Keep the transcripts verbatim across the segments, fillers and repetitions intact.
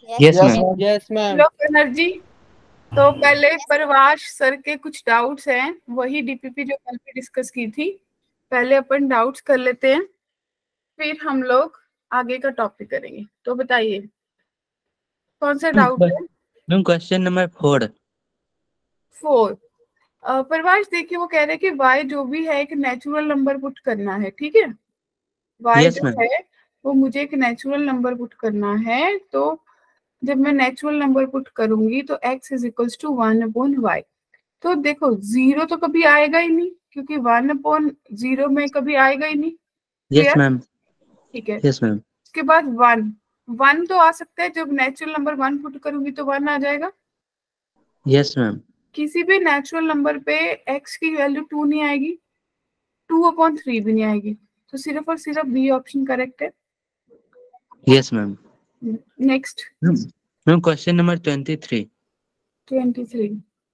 Yes yes ma'am. Ma'am. Yes ma'am. Hello Banerjee. तो पहले प्रवाश sir के कुछ डाउट्स हैं, वही डीपीपी जो कल भी डिस्कस की थी। पहले अपन डाउट्स कर लेते हैं, फिर हम लोग आगे का टॉपिक करेंगे। तो बताइए कौन सा डाउट है? Ma'am question number four. Four. Pravash देखिए, वो कह रहे हैं कि y जो भी है एक नेचुरल नंबर पुट करना है, ठीक है। y यस जो मैम। है वो मुझे एक नेचुरल नंबर पुट करना है। तो जब मैं नेचुरल नंबर पुट करूंगी तो x is equals to one upon y. तो देखो जीरो तो कभी आएगा ही नहीं, क्योंकि वन अपॉन जीरो में कभी आएगा ही नहीं। Yes clear? मैम। ठीक है। Yes ma'am. उसके बाद वन, वन तो आ सकता है, जब नेचुरल नंबर वन पुट करूंगी तो वन आ जाएगा। Yes ma'am. किसी भी नेचुरल नंबर पे x की वैल्यू टू नहीं आएगी, टू अपॉन थ्री भी नहीं आएगी। तो सिर्फ और सिर्फ बी ऑप्शन करेक्ट है। Yes ma'am. Next ma'am question number twenty three. Twenty three.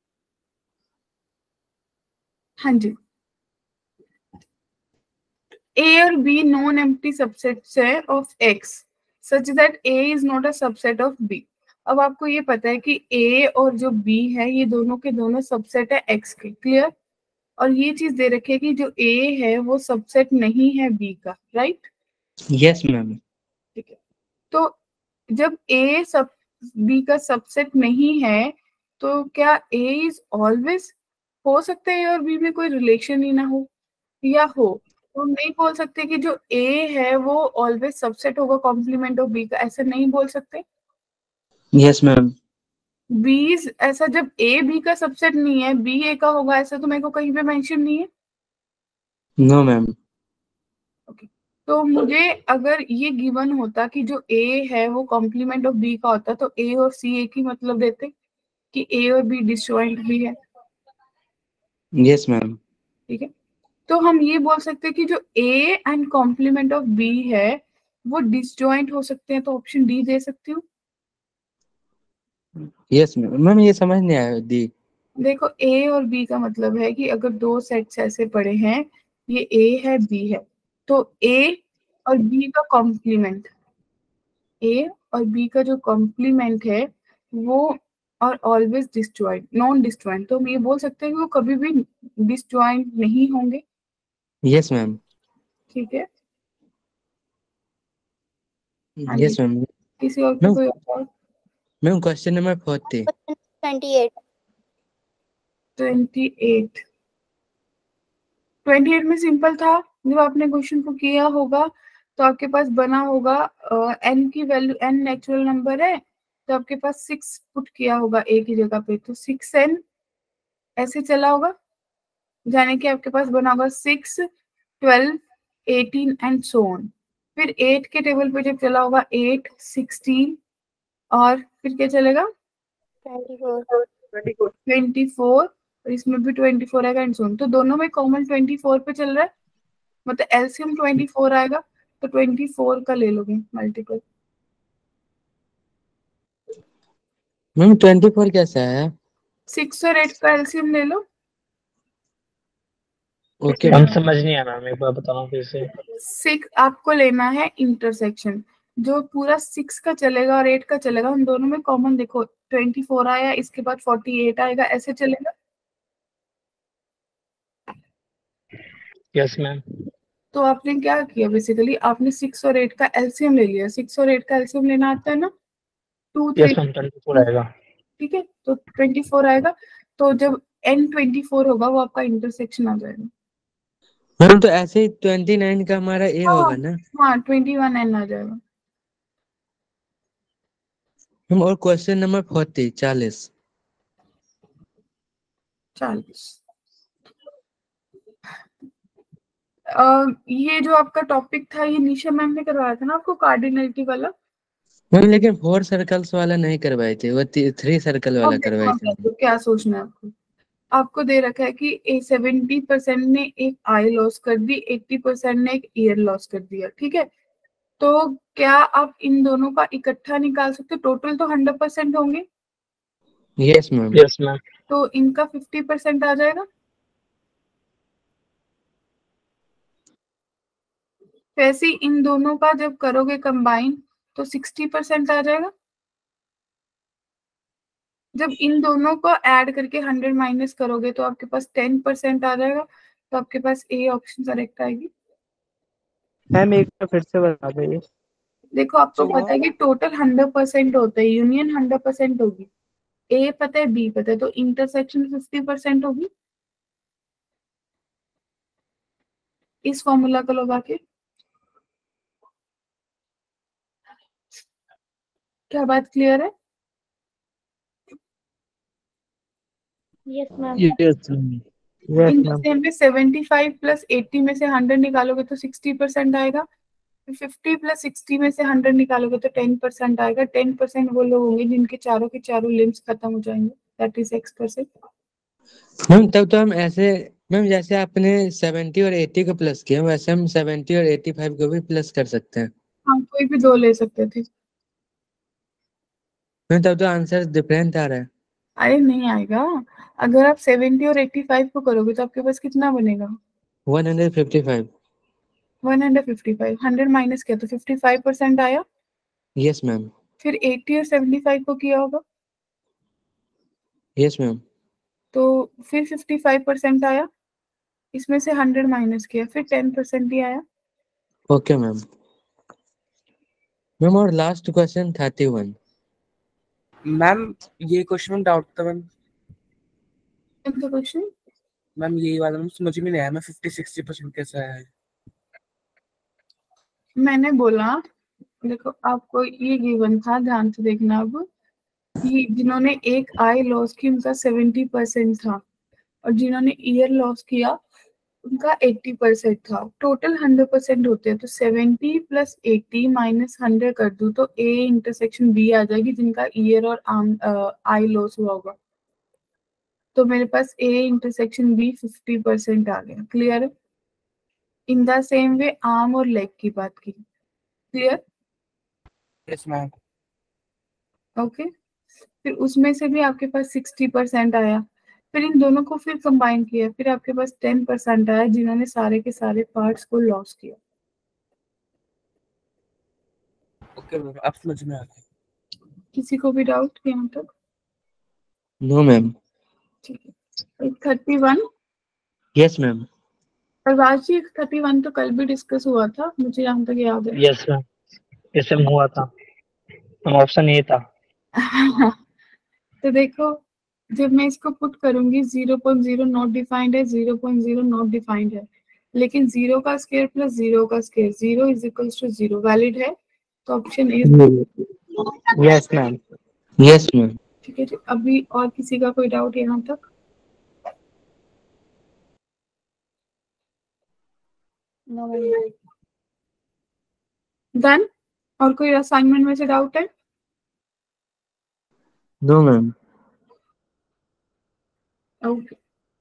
हाँ जी। A और B नॉन एम्प्टी सबसेट्स है of X such that A is not a subset of B। अब आपको ये पता है कि A और जो B है ये दोनों के दोनों सबसेट है X के। क्लियर? और ये चीज दे रखी है कि जो A है वो सबसेट नहीं है B का, राइट? Yes ma'am. ठीक है। तो जब A सब B का सबसेट नहीं है तो क्या A इज ऑलवेज, हो सकता है A और B में कोई रिलेशन ही ना हो, या हो तो हम नहीं बोल सकते कि जो A है वो ऑलवेज सबसेट होगा कॉम्प्लीमेंट ऑफ B का, ऐसा नहीं बोल सकते। Yes ma'am. B ऐसा, जब A B का सबसेट नहीं है B A का होगा, ऐसा तो मेरे को कहीं पे मेंशन नहीं है। No ma'am. ओके। तो मुझे अगर ये गिवन होता कि जो A है वो कॉम्प्लीमेंट ऑफ B का होता तो A और C एक ही मतलब देते कि A और B डिसजॉइंट भी है। Yes ma'am. ठीक है। तो हम ये बोल सकते हैं कि जो A and complement of B है वो डिसजॉइंट हो सकते हैं। तो ऑप्शन डी दे सकती हूँ। Yes ma'am. मैम ये समझ नहीं आया दी। देखो A और B का मतलब है कि अगर दो सेट्स ऐसे पड़े हैं, ये A है B है, तो A और B का कॉम्प्लीमेंट, A और B का जो कॉम्प्लीमेंट है वो और ऑलवेज डिसजॉइंट, नॉन डिसजॉइंट। तो हम ये बोल सकते हैं कि वो कभी भी डिसजॉइंट नहीं होंगे। Yes ma'am. ठीक है। हाँ जी। Yes ma'am. किसी और की मैम कोई और? Ma'am question number forty. Twenty eight. Twenty eight. Twenty eight में सिंपल था, जब आपने क्वेश्चन को किया होगा तो आपके पास बना होगा एन की वैल्यू, एन नेचुरल नंबर है तो आपके पास सिक्स पुट किया होगा ए की जगह पे, तो सिक्स एन ऐसे चला होगा, जाने के आपके पास बना होगा six, twelve, eighteen and so on. फिर एट के टेबल पे जब चला होगा एट, सिक्सटीन, और फिर क्या चलेगा? Twenty four. ट्वेंटी फोर, और इसमें भी ट्वेंटी फोर आएगा एंड सो ऑन। तो दोनों में कॉमन ट्वेंटी फोर पे चल रहा है, मतलब एलसीएम ट्वेंटी फोर आएगा। तो ट्वेंटी फोर का ले लोगे मल्टीपल। मैम ट्वेंटी फोर कैसा है? सिक्स और एट का एलसीएम ले लो। ओके हम मैम। समझ नहीं आया मैम, एक बार बताओ फिर से। सिक्स आपको लेना है इंटरसेक्शन, जो पूरा सिक्स का चलेगा और एट का चलेगा, उन दोनों में कॉमन देखो ट्वेंटी फोर आया, इसके बाद फोर्टी एट आएगा, ऐसे चलेगा। Yes ma'am. तो आपने क्या किया, बेसिकली आपने सिक्स और एट का एलसीएम ले लिया। सिक्स और एट का एलसीएम लेना आता है ना, two three yes ma'am twenty four two. आएगा। ठीक है, तो ट्वेंटी फोर आएगा। तो जब एन ट्वेंटी फोर होगा वो आपका इंटरसेक्शन आ जाएगा। मैम तो ऐसे ही ट्वेंटी नाइन का हमारा ए हाँ होगा ना? हाँ, ट्वेंटी वन एन आ जाएगा। मैम और क्वेश्चन नंबर फोर्टी, चालीस। चालीस। अ, ये जो आपका टॉपिक था ये निशा मैम ने करवाया था ना आपको, कार्डिनलिटी वाला। मैम लेकिन फोर सर्कल्स वाला नहीं करवाए थे, वो थ्री सर्कल वाला अब देखो करवाए अब थे। देखो क्या सोचना है आपको। आपको दे रखा है कि ए सेवेंटी परसेंट ने एक आई लॉस कर दी, एट्टी परसेंट ने एक ईयर लॉस कर दिया। ठीक है। तो क्या आप इन दोनों का इकट्ठा निकाल सकते हो? टोटल तो हंड्रेड परसेंट होंगे, यस मैम। Yes ma'am. तो इनका फिफ्टी परसेंट आ जाएगा। वैसे ही इन दोनों का जब करोगे कंबाइन तो सिक्सटी परसेंट आ जाएगा। जब इन दोनों को ऐड करके हंड्रेड माइनस करोगे तो आपके पास टेन परसेंट आ जाएगा, तो आपके पास ए ऑप्शन करेक्ट आएगी। मैम एक बार फिर से बता दीजिए। देखो आपको पता है कि टोटल हंड्रेड परसेंट होता है, यूनियन हंड्रेड परसेंट होगी, ए पता है बी पता है, तो इंटरसेक्शन फिफ्टी परसेंट होगी इस फॉर्मूला को लगा के। क्या बात क्लियर है? Yes ma'am. Yes yes ma'am. Same पे सेवेंटी फाइव प्लस एट्टी में से हंड्रेड निकालोगे तो सिक्सटी परसेंट आएगा, फिफ्टी प्लस सिक्सटी में से हंड्रेड निकालोगे तो टेन परसेंट आएगा। टेन परसेंट वो लोग होंगे जिनके चारों के चारों लिम्स खत्म हो जाएंगे, that is X percent. Ma'am तब तो हम ऐसे, मैम जैसे आपने सेवेंटी और एटी को प्लस किया वैसे हम सेवेंटी और एटी फाइव को भी प्लस कर सकते हैं। हाँ कोई भी दो ले सकते थे। मैम तब तो आंसर डिफरेंट आ रहा है। अरे नहीं आएगा, अगर आप सेवेंटी और एट्टी फाइव को करोगे तो आपके पास कितना बनेगा? One hundred fifty five. One hundred fifty five, hundred minus किया तो फिफ्टी फाइव परसेंट आया। Yes ma'am. फिर एट्टी और सेवेंटी फाइव को किया होगा यस मैम। तो फिर फिफ्टी फाइव परसेंट आया, इसमें से हंड्रेड माइनस किया फिर टेन परसेंट ही आया। Okay ma'am. मैम और last question thirty one. Ma'am ये क्वेश्चन में डाउट था मैम। क्वेश्चन मैम यही वाला मैम समझ में नहीं आया, मैं फिफ्टी सिक्सटी परसेंट कैसे आया है। मैंने बोला देखो आपको ये गिवन था, ध्यान से देखना। अब ये जिन्होंने एक आई लॉस की उनका सेवेंटी परसेंट था और जिन्होंने ईयर लॉस किया उनका एट्टी परसेंट था। टोटल हंड्रेड परसेंट होते हैं, तो seventy plus eighty minus hundred कर दूं तो ए इंटरसेक्शन बी आ जाएगी जिनका ईयर और आम आई लॉस हुआ होगा। तो मेरे पास A intersection B fifty percent आ गया। Clear? In the same way arm और लेग की बात की। क्लियर? Yes ma'am. ओके, फिर उसमें से भी आपके पास सिक्सटी परसेंट आया, फिर इन दोनों को फिर कंबाइन किया, फिर आपके पास टेन परसेंट आया जिन्होंने सारे के सारे पार्ट्स को लॉस किया। ओके मैम अब समझ में आ गया। किसी को भी डाउट यहाँ तक? No ma'am. ठीक है। Thirty one. Yes ma'am. Prabhash ji thirty one तो कल भी डिस्कस हुआ था, मुझे यहाँ तक याद है। यस मैम, इससे हुआ था, ऑप्शन ए था। तो देखो जब मैं इसको पुट करूंगी zero point zero not defined है, zero point zero not defined है, लेकिन जीरो का स्क्वायर प्लस जीरो का square, zero is equals to zero valid है, तो option A. Yes ma'am. Yes ma'am. ठीक है जी, अभी और किसी का कोई डाउट यहाँ तक? डन। और कोई असाइनमेंट में से डाउट है? No ma'am. Okay,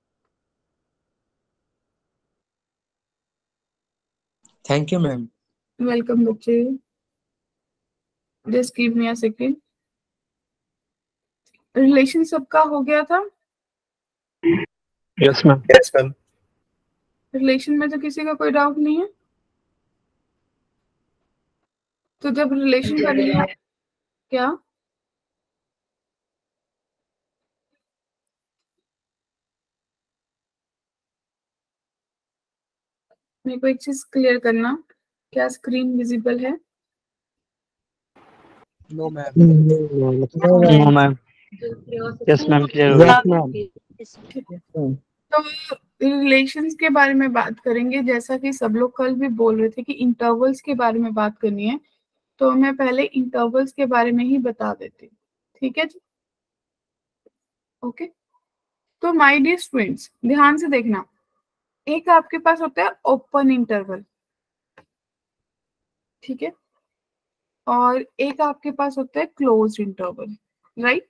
thank you ma'am. Welcome बच्चे। Just give me a second. Relation सबका हो गया था? Yes ma'am. Yes ma'am. Relation में तो किसी का कोई डाउट नहीं है? तो जब रिलेशन करनी है क्या? मेरे को एक चीज क्लियर करना, क्या स्क्रीन विजिबल है? No ma'am. No ma'am. Yes ma'am clear हो गया। मैम। तो रिलेशंस के बारे में बात करेंगे, जैसा कि सब लोग कल भी बोल रहे थे कि इंटरवल्स के बारे में बात करनी है, तो मैं पहले इंटरवल्स के बारे में ही बता देती हूँ। ठीक है जी? ओके, तो माय डियर स्टूडेंट्स ध्यान से देखना, एक आपके पास होता है ओपन इंटरवल, ठीक है, और एक आपके पास होता है क्लोज इंटरवल, राइट?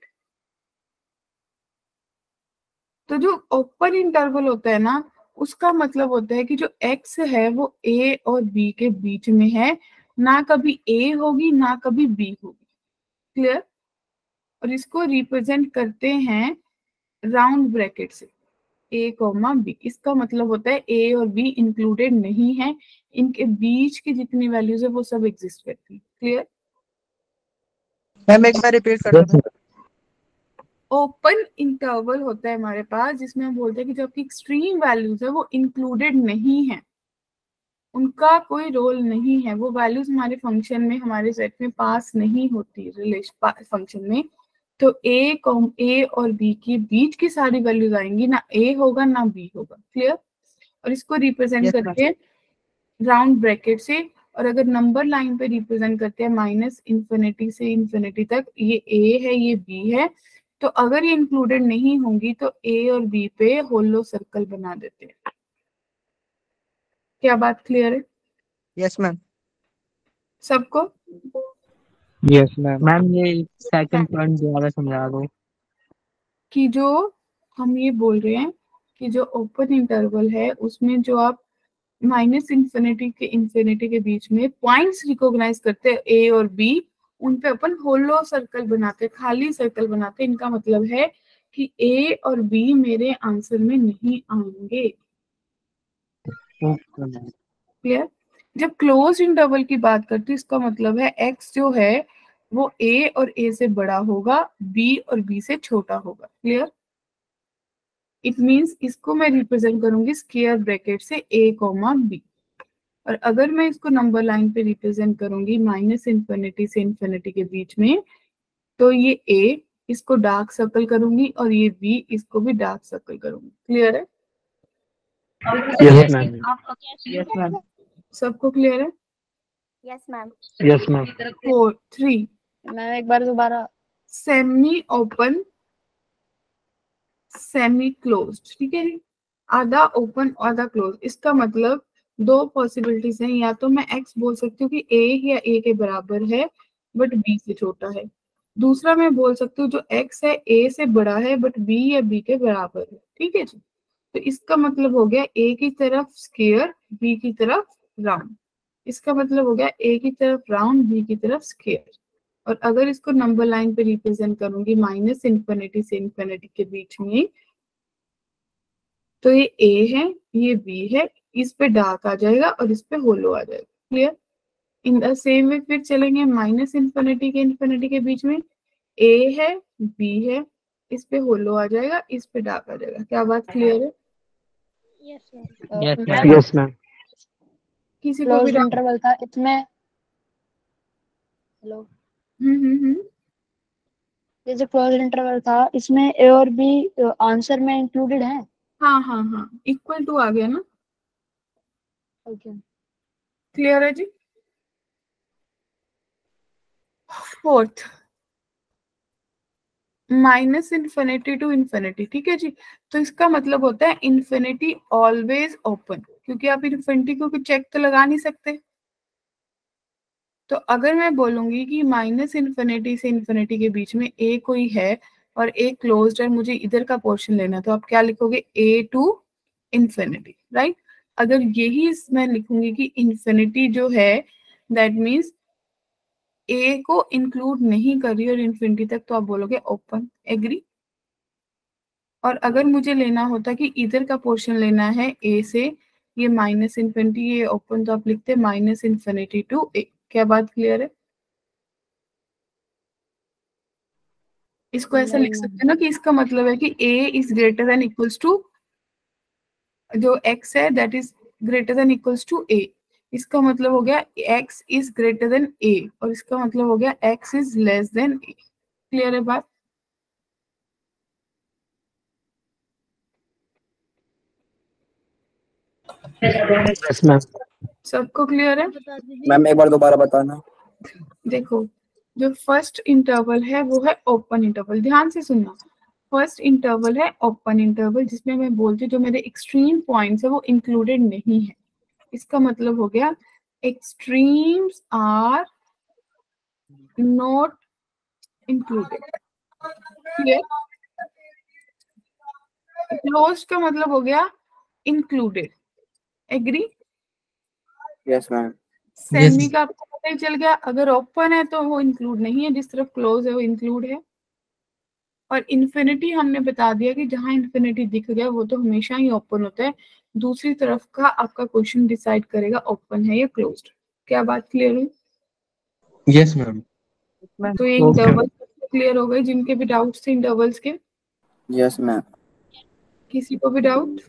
तो जो ओपन इंटरवल होता है ना, उसका मतलब होता है कि जो x है वो a और b के बीच में है, ना कभी a होगी ना कभी b होगी। क्लियर? और इसको रिप्रेजेंट करते हैं राउंड ब्रैकेट से, a कॉमा b। इसका मतलब होता है a और b इंक्लूडेड नहीं है, इनके बीच की जितनी वैल्यूज है वो सब एग्जिस्ट करती है। क्लियर? मैम एक बार रिपीट कर दो। ओपन इंटरवल होता है हमारे पास जिसमें हम बोलते हैं कि जो आपकी एक्सट्रीम वैल्यूज है वो इंक्लूडेड नहीं है, उनका कोई रोल नहीं है, वो वैल्यूज हमारे फंक्शन में हमारे सेट में पास नहीं होती रिलेशन फंक्शन में। तो ए कॉम ए और बी के बीच की सारी वैल्यूज आएंगी, ना ए होगा ना बी होगा। क्लियर? और इसको रिप्रेजेंट Yes, करते हैं राउंड ब्रैकेट से, और अगर नंबर लाइन पे रिप्रेजेंट करते हैं माइनस इंफिनिटी से इंफिनिटी तक, ये ए है ये बी है, तो अगर ये इंक्लूडेड नहीं होंगी तो ए और बी पे होलो सर्कल बना देते हैं। क्या बात क्लियर है यस मैम। सबको? Yes ma'am. मैम ये सेकंड पॉइंट दोबारा समझा दो। कि जो हम ये बोल रहे हैं कि जो ओपन इंटरवल है उसमें जो आप माइनस इंफिनिटी के इंफिनिटी के बीच में पॉइंट्स रिकॉग्नाइज करते हैं ए और बी, उन पे अपन होलो सर्कल बनाते हैं, खाली सर्कल बनाते हैं। इनका मतलब है कि ए और बी मेरे आंसर में नहीं आएंगे। क्लियर? जब क्लोज इंटरवल की बात करती हूँ इसका मतलब है एक्स जो है वो ए और ए से बड़ा होगा, बी और बी से छोटा होगा। क्लियर? इट मींस इसको मैं रिप्रेजेंट करूंगी स्क्वायर ब्रैकेट से ए कॉमा बी, और अगर मैं इसको नंबर लाइन पे रिप्रेजेंट करूंगी माइनस इंफिनिटी से इंफिनिटी के बीच में, तो ये ए इसको डार्क सर्कल करूंगी और ये बी इसको भी डार्क सर्कल करूंगी। क्लियर है? Yes ma'am. Yes ma'am. सबको क्लियर है? Yes ma'am. Yes ma'am. Four three ma'am एक बार दोबारा। सेमी ओपन सेमी क्लोज्ड, ठीक है जी, आधा ओपन आधा क्लोज। इसका मतलब दो पॉसिबिलिटीज हैं, या तो मैं एक्स बोल सकती हूँ कि ए या ए के बराबर है बट बी से छोटा है, दूसरा मैं बोल सकती हूँ जो एक्स है ए से बड़ा है बट बी या बी के बराबर है। ठीक है जी, तो इसका मतलब हो गया ए की तरफ स्क्वायर बी की तरफ राउंड, इसका मतलब हो गया ए की तरफ राउंड बी की तरफ स्क्वायर। और अगर इसको नंबर लाइन पे रिप्रेजेंट करूंगी माइनस इंफिनिटी से इंफिनिटी के बीच में, तो ये ए है ये बी है, इस पे डार्क आ जाएगा और इस पे होलो आ जाएगा। Clear? In the same way फिर चलेंगे माइनस इंफिनिटी के इंफिनिटी के बीच में, ए है बी है, इस पे होलो आ जाएगा इस पे डार्क आ जाएगा। क्या बात क्लियर है? Yes yes ma'am. Ma'am. Yes ma'am. किसी को भी क्लोज डाउट? इंटरवल था इसमें। हेलो। हम्म हम्म हम्म ये जो क्लोज इंटरवल था इसमें ए और बी आंसर में इंक्लूडेड है। हाँ हाँ हाँ, इक्वल टू आ गया ना। ओके। क्लियर है जी? Fourth minus infinity to infinity, ठीक है जी, तो इसका मतलब होता है इन्फिनिटी ऑलवेज ओपन, क्योंकि आप इन्फिनिटी को चेक तो लगा नहीं सकते। तो अगर मैं बोलूंगी कि माइनस इन्फिनिटी से इन्फिनिटी के बीच में ए कोई है और ए क्लोज्ड है, मुझे इधर का पोर्शन लेना है, तो आप क्या लिखोगे? A to infinity, right? अगर यही मैं लिखूंगी कि इन्फिनिटी जो है दैट मीन्स ए को इंक्लूड नहीं कर रही और इन्फिनिटी तक, तो आप बोलोगे ओपन। एग्री? और अगर मुझे लेना होता कि इधर का पोर्शन लेना है ए से, ये माइनस इन्फिनिटी ये ओपन, तो आप लिखते माइनस इन्फिनिटी टू ए। क्या बात क्लियर है? इसको ऐसा लिख सकते हैं ना कि इसका मतलब है कि a is greater than equals to जो x है that is greater than equals to a, इसका मतलब हो गया x is greater than a, और इसका मतलब हो गया x is less than a। Clear है बात? Yes ma'am. सबको क्लियर है? मैम एक बार दोबारा बताना। देखो, जो फर्स्ट इंटरवल है वो है ओपन इंटरवल, ध्यान से सुनना। फर्स्ट इंटरवल है ओपन इंटरवल जिसमें मैं बोलती हूँ जो मेरे एक्सट्रीम पॉइंट्स है वो इंक्लूडेड नहीं है, इसका मतलब हो गया extremes are not included. Clear? Closed का मतलब हो गया included. Agree? Yes ma'am. Semi का आपको पता ही चल गया, अगर ओपन है तो वो इंक्लूड नहीं है, जिस तरफ क्लोज है वो इंक्लूड है। और इन्फिनिटी हमने बता दिया कि जहां इन्फिनिटी दिख गया वो तो हमेशा ही ओपन होता है, दूसरी तरफ का आपका क्वेश्चन डिसाइड करेगा ओपन है या क्लोज्ड। क्या बात क्लियर हुई? Yes ma'am. तो ये Okay. इंटरवल सबसे क्लियर हो गए? जिनके भी डाउट्स थे इंटरवल्स के, यस मैम। किसी को भी डाउट?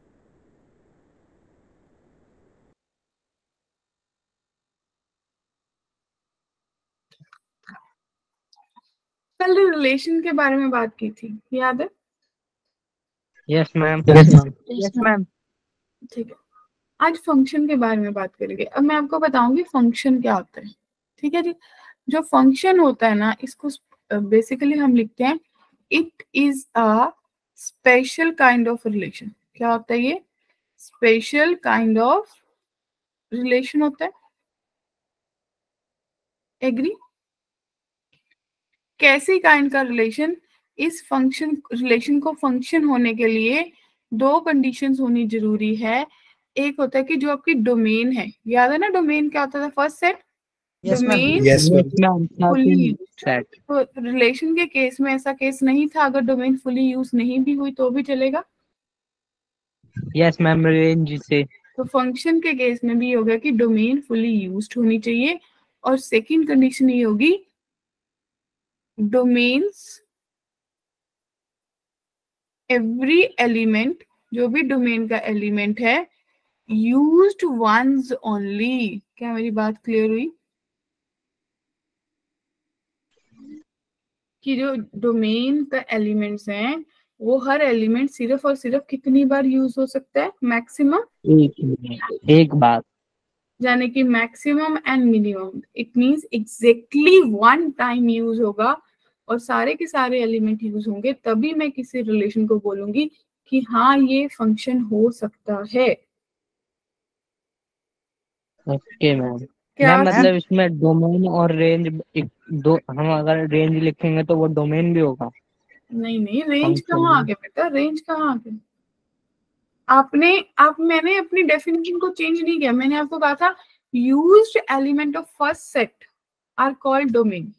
कल रिलेशन के बारे में बात की थी, याद है? Yes ma'am. Yes ma'am. ठीक है, आज फंक्शन के बारे में बात करेंगे। अब मैं आपको बताऊंगी फंक्शन क्या होता है। ठीक है जी। जो फंक्शन होता है ना, इसको बेसिकली हम लिखते हैं it is a special kind of relation. क्या होता है ये? स्पेशल काइंड ऑफ रिलेशन होता है। एग्री? कैसी काइंड का रिलेशन? इस फंक्शन रिलेशन को फंक्शन होने के लिए दो कंडीशंस होनी जरूरी है। एक होता है कि जो आपकी डोमेन है, याद है ना डोमेन क्या होता था? First set domain yes ma'am. Fully. तो रिलेशन के केस में ऐसा केस नहीं था, अगर डोमेन फुली यूज नहीं भी हुई तो भी चलेगा। यस मैम, रेंज से। तो फंक्शन के केस में भी ये होगा कि डोमेन फुली यूज्ड होनी चाहिए। और सेकंड कंडीशन ये होगी डोमेन्स एवरी एलिमेंट, जो भी डोमेन का एलिमेंट है, यूज्ड वंस ओनली। क्या मेरी बात क्लियर हुई? कि जो डोमेन का एलिमेंट्स हैं वो हर एलिमेंट सिर्फ और सिर्फ कितनी बार यूज हो सकता है? मैक्सिमम एक एक बार, यानी कि maximum and minimum. It means exactly one time use होगा और सारे के सारे एलिमेंट यूज होंगे, तभी मैं किसी रिलेशन को बोलूंगी कि हाँ ये फंक्शन हो सकता है। Okay ma'am. क्या मैम मतलब इसमें डोमेन और रेंज एक दो, हम अगर रेंज लिखेंगे तो वो डोमेन भी होगा? नहीं नहीं, रेंज फंक्शन कहाँ आ में। गया बेटा? रेंज कहाँ आ गया? आपने आप मैंने अपनी डेफिनेशन को चेंज नहीं किया। मैंने आपको कहा था used element of first set are called domain.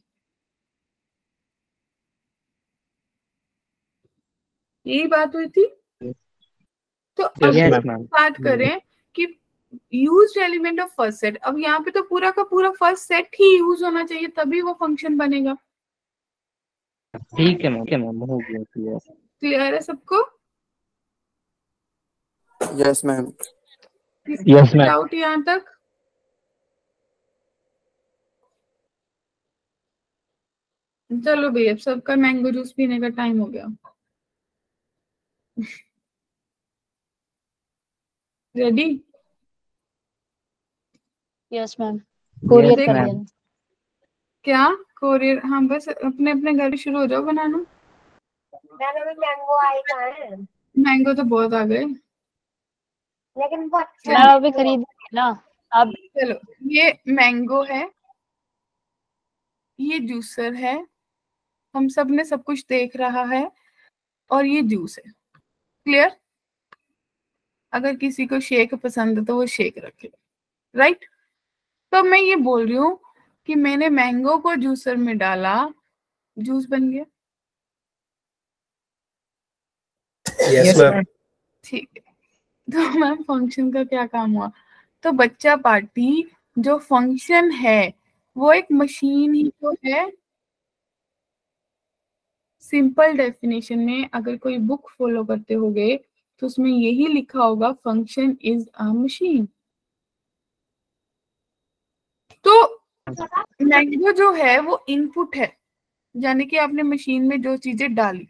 यही बात हुई थी। तो अब यस हम मैम। बात करें कि used element of first set. अब यहाँ पे तो पूरा का पूरा फर्स्ट सेट ही यूज होना चाहिए, तभी वो फंक्शन बनेगा। ठीक है मैम, ठीक है मैम, हो गया क्लियर। क्लियर है सबको? Yes ma'am. Yes ma'am. Doubt यहाँ तक? चलो भैया, अब सबका मैंगो जूस पीने का टाइम हो गया। रेडी? Yes ma'am. कोरियर देख- कर दिया। क्या कोरियर? हाँ बस अपने अपने घर शुरू हो जाओ बनाना। मैंगो आए कहाँ है? मैंगो तो बहुत आ गए। लेकिन वो अच्छा मैं है। अभी खरीद ना अब। चलो, ये मैंगो है, ये जूसर है, हम सब ने सब कुछ देख रहा है, और ये जूस है। क्लियर? अगर किसी को शेक पसंद है तो वो शेक रखे, राइट? तो मैं ये बोल रही हूँ कि मैंने मैंगो को जूसर में डाला, जूस बन गया। Yes ma'am. ठीक है। तो मैम फंक्शन का क्या काम हुआ? तो बच्चा पार्टी जो फंक्शन है वो एक मशीन ही तो है। सिंपल डेफिनेशन में अगर कोई बुक फॉलो करते होगे तो उसमें यही लिखा होगा फंक्शन इज अ मशीन। तो मैंगो जो है वो इनपुट है, यानी कि आपने मशीन में जो चीजें डाली।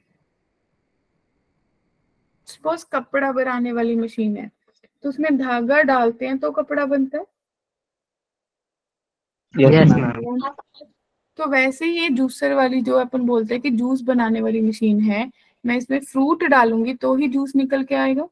सपोज कपड़ा बनाने वाली मशीन है तो उसमें धागा डालते हैं तो कपड़ा बनता है। Yes ma'am. तो वैसे ही ये जूसर वाली जो अपन बोलते हैं कि जूस बनाने वाली मशीन है, मैं इसमें फ्रूट डालूंगी तो ही जूस निकल के आएगा।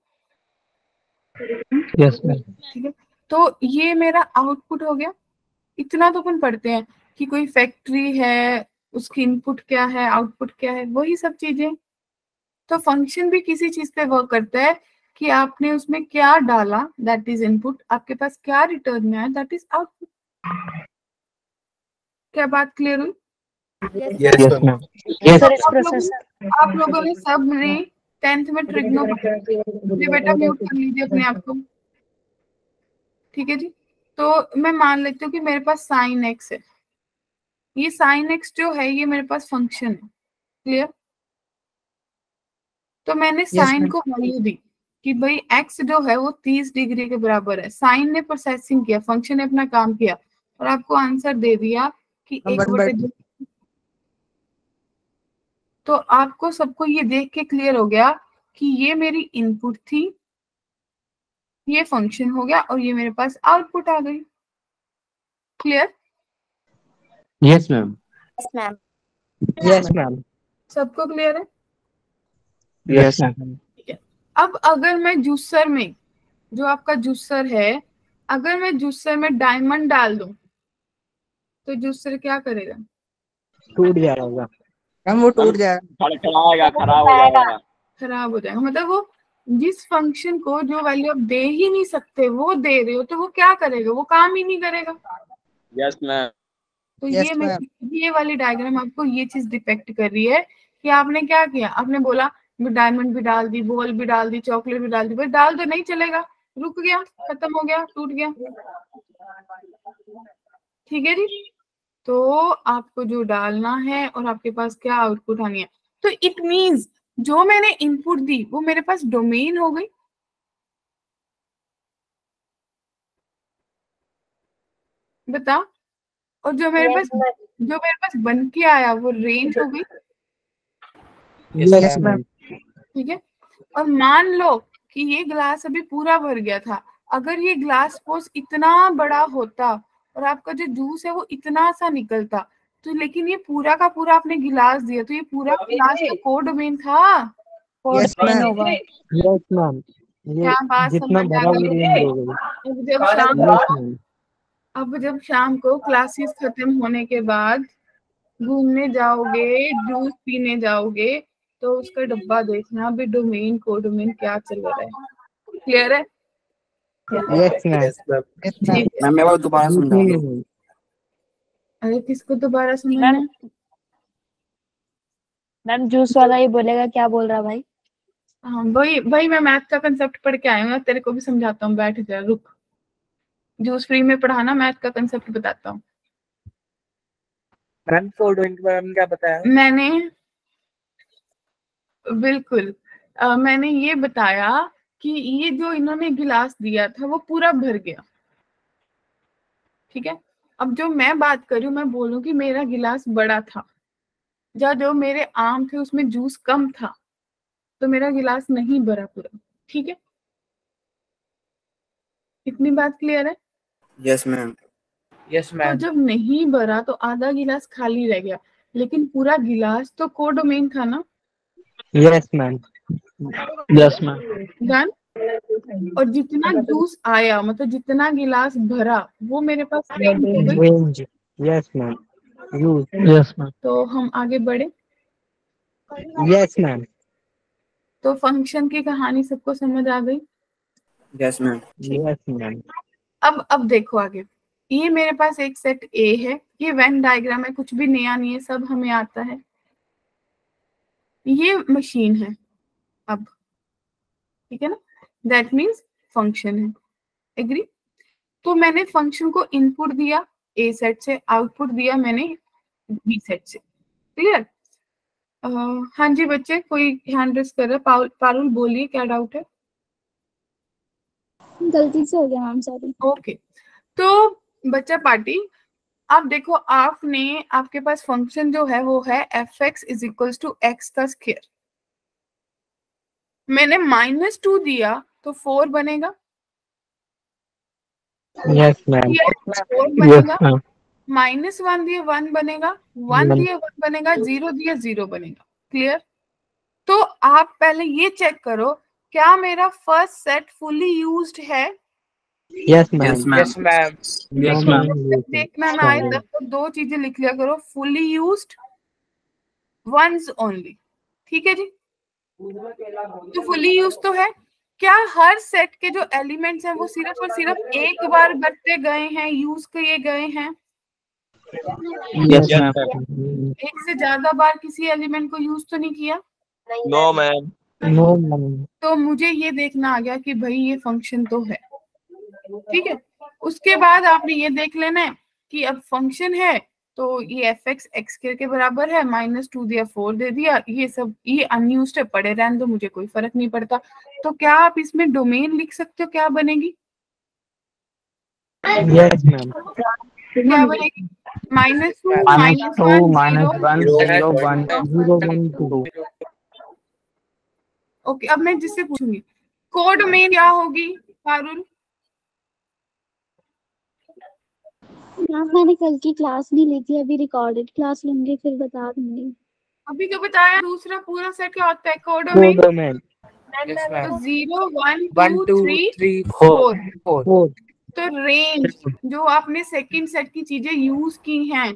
Yes ma'am. ठीक है, तो ये मेरा आउटपुट हो गया। इतना तो अपन पढ़ते हैं कि कोई फैक्ट्री है, उसकी इनपुट क्या है, आउटपुट क्या है, वही सब चीजें। तो फंक्शन भी किसी चीज पे वर्क करता है कि आपने उसमें क्या डाला, दैट इज इनपुट, आपके पास क्या रिटर्न में आया, दैट इज आउटपुट। क्या बात क्लियर हुई? Yes ma'am. सर आप इस लोगों प्रोसेस ने आप लोगों ने सब ने टेंथ में ट्रिग्नो, बेटा म्यूट कर लीजिए अपने आप को। ठीक है जी। तो मैं मान लेती हूँ कि मेरे पास साइन एक्स है, ये साइन एक्स जो है ये मेरे पास फंक्शन है, क्लियर। तो मैंने साइन ma'am. को वैल्यू दी कि भाई एक्स जो है वो तीस डिग्री के बराबर है, साइन ने प्रोसेसिंग किया, फंक्शन ने अपना काम किया और आपको आंसर दे दिया कि एक बटे दो। तो आपको सबको ये देख के क्लियर हो गया कि ये मेरी इनपुट थी, ये फंक्शन हो गया और ये मेरे पास आउटपुट आ गई। Clear? Yes ma'am. Yes ma'am. Yes ma'am. सबको क्लियर है? Yes ma'am. अब अगर मैं जूसर में, जो आपका जूसर है, अगर मैं जूसर में डायमंड डाल दूं तो जूसर क्या करेगा? टूट जाएगा। मैम वो टूट जाएगा, खराब हो जाएगा। खराब हो जाएगा। मतलब वो जिस फंक्शन को जो वैल्यू आप दे ही नहीं सकते वो दे रहे हो, तो वो क्या करेगा? वो काम ही नहीं करेगा। Yes ma'am. तो Yes, ये मैं ma'am. ये वाली डायग्राम आपको ये चीज डिपेक्ट कर रही है कि आपने क्या किया, आपने बोला डायमंड भी डाल दी, बॉल भी डाल दी, चॉकलेट भी डाल दी, बस डाल दो, नहीं चलेगा, रुक गया, खत्म हो गया, टूट गया। ठीक है जी। तो आपको जो डालना है और आपके पास क्या आउटपुट आनी है, तो इट मींस जो मैंने इनपुट दी वो मेरे पास डोमेन हो गई। बता। और जो मेरे पास जो मेरे पास बन के आया वो रेंज हो गई। Yes ma'am. ठीक है। और मान लो कि ये ग्लास अभी पूरा भर गया था, अगर ये ग्लास पोस इतना बड़ा होता और आपका जो जूस है वो इतना सा निकलता, तो लेकिन ये पूरा का पूरा आपने गिलास दिया, तो ये पूरा गिलास तो को डोमेन था। Yes ma'am. होगा। Yes ma'am. ये क्या बात जितना समझ आ भरा गई? वो रेंज हो गई। अब जब शाम यस मैम। अब जब शाम को क्लासेस खत्म होने के बाद घूमने जाओगे, जूस पीने जाओगे, तो उसका डब्बा देखना भी डोमेन को डोमेन क्या चल रहा है। क्लियर है? Yes ma'am. Yes ma'am. ठीक है। मैम मैं वो दोबारा समझा दो। अरे किसको दोबारा समझना है? मैम जूस वाला ही बोलेगा, क्या बोल रहा भाई? हाँ भाई भाई मैं मैथ का कंसेप्ट पढ़ के आई हूँ, तेरे को भी समझाता हूँ, बैठ जा, रुक। जूस फ्री में पढ़ाना, मैथ का कंसेप्ट बताता हूँ। मैम फोरडोइंग के बारे में क्या बताया? मैंने बिल्कुल अ, मैंने ये बताया कि ये जो इन्होंने गिलास दिया था वो पूरा भर गया। ठीक है। अब जो मैं बात कर रही हूँ, मैं बोलूँ कि मेरा गिलास बड़ा था, या जो मेरे आम थे उसमें जूस कम था, तो मेरा गिलास नहीं भरा पूरा। ठीक है। इतनी बात क्लियर है? Yes ma'am. यस तो मैम। जब नहीं भरा तो आधा गिलास खाली रह गया, लेकिन पूरा गिलास तो कोडोमेन था ना। Yes ma'am. Yes ma'am. Done. और जितना जूस आया, मतलब जितना गिलास भरा, वो मेरे पास रेंज हो गई। Range. Yes ma'am. Use. Yes ma'am. तो हम आगे बढ़े। Yes ma'am. तो फंक्शन की कहानी सबको समझ आ गई। Yes ma'am. Yes ma'am. अब अब देखो आगे। ये मेरे पास एक सेट ए है, ये वेन डायग्राम है, कुछ भी नया नहीं है, सब हमें आता है। ये मशीन है अब, ठीक है ना, दैट मीन्स फंक्शन है। एग्री? तो मैंने फंक्शन को इनपुट दिया ए सेट से, आउटपुट दिया मैंने बी सेट से। क्लियर? हाँ जी बच्चे, कोई हैंड रेस कर रहा है? पारुल पारुल बोलिए, क्या डाउट है? गलती से हो गया मैम, सॉरी। ओके। तो बच्चा पार्टी, अब देखो, आपने आपके पास फंक्शन जो है वो है f x is equal to x का स्क्वायर। मैंने माइनस टू दिया तो फोर बनेगा। Yes ma'am. फोर यस बनेगा। मैम। माइनस वन दिए वन बनेगा, वन दिए वन बनेगा, जीरो दिए जीरो बनेगा। क्लियर? तो आप पहले ये चेक करो, क्या मेरा फर्स्ट सेट फुली यूज्ड है? Yes ma'am. Yes ma'am. Yes ma'am. Yes ma'am. देखना ना आए तब तो दो चीजें लिख लिया करो, फुली यूज्ड, वंस ओनली। ठीक है जी। तो फुली यूज तो है, क्या हर सेट के जो एलिमेंट्स हैं वो सिर्फ और सिर्फ एक बार बरते गए हैं, यूज किए गए हैं? Yes ma'am. एक से ज्यादा बार किसी एलिमेंट को यूज तो नहीं किया? No ma'am. No ma'am. तो मुझे ये देखना आ गया कि भाई ये फंक्शन तो है। ठीक है। उसके बाद आपने ये देख लेना है कि अब फंक्शन है तो ये एफ एक्स एक्स के बराबर है, माइनस टू दिया, फोर दे दिया, ये सब ये अनयूज्ड है, पड़े रहने दो, मुझे कोई फर्क नहीं पड़ता। तो क्या आप इसमें डोमेन लिख सकते हो, क्या बनेगी? Yes ma'am. क्या बनेगी? Minus two minus minus two one minus zero. One zero one zero one two. Okay, अब मैं जिससे पूछूंगी कोडोमेन क्या होगी पारुल? मैम मैंने कल की क्लास नहीं ली थी, अभी रिकॉर्डेड क्लास लूंगी फिर बता दूंगी। अभी तो बताया, दूसरा पूरा सेट क्या होता है कोडोमेन? Codomain Yes, ma'am. तो zero one One, two two, three three, four. four. Four. तो रेंज जो आपने सेकंड सेट की चीजें यूज की हैं,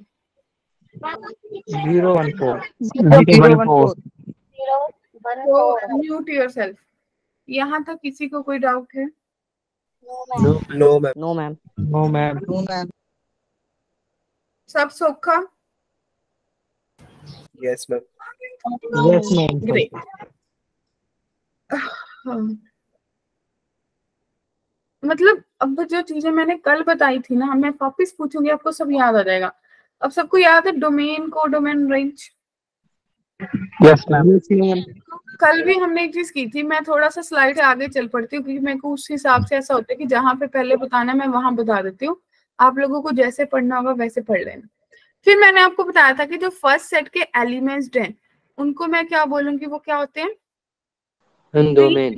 zero one four zero one four. तो म्यूट योरसेल्फ। यहाँ तक किसी को कोई डाउट है? No, No, ma'am. No ma'am. No ma'am. No ma'am. सब सौखा? Yes, ma'am. Yes ma'am. Great. हाँ। मतलब अब जो चीजें मैंने कल बताई थी ना, मैं वापिस पूछूंगी, आपको सब याद आ जाएगा। अब सबको याद है domain, codomain, range? Yes ma'am. कल भी हमने एक चीज की थी, मैं थोड़ा सा स्लाइड आगे चल पड़ती हूँ क्योंकि मेरे को उस हिसाब से ऐसा होता है कि जहां पे पहले बताना है मैं वहां बता देती हूँ, आप लोगों को जैसे पढ़ना होगा वैसे पढ़ लेना। फिर मैंने आपको बताया था कि जो फर्स्ट सेट के एलिमेंट्स हैं उनको मैं क्या बोलूंगी, वो क्या होते हैं? Domain.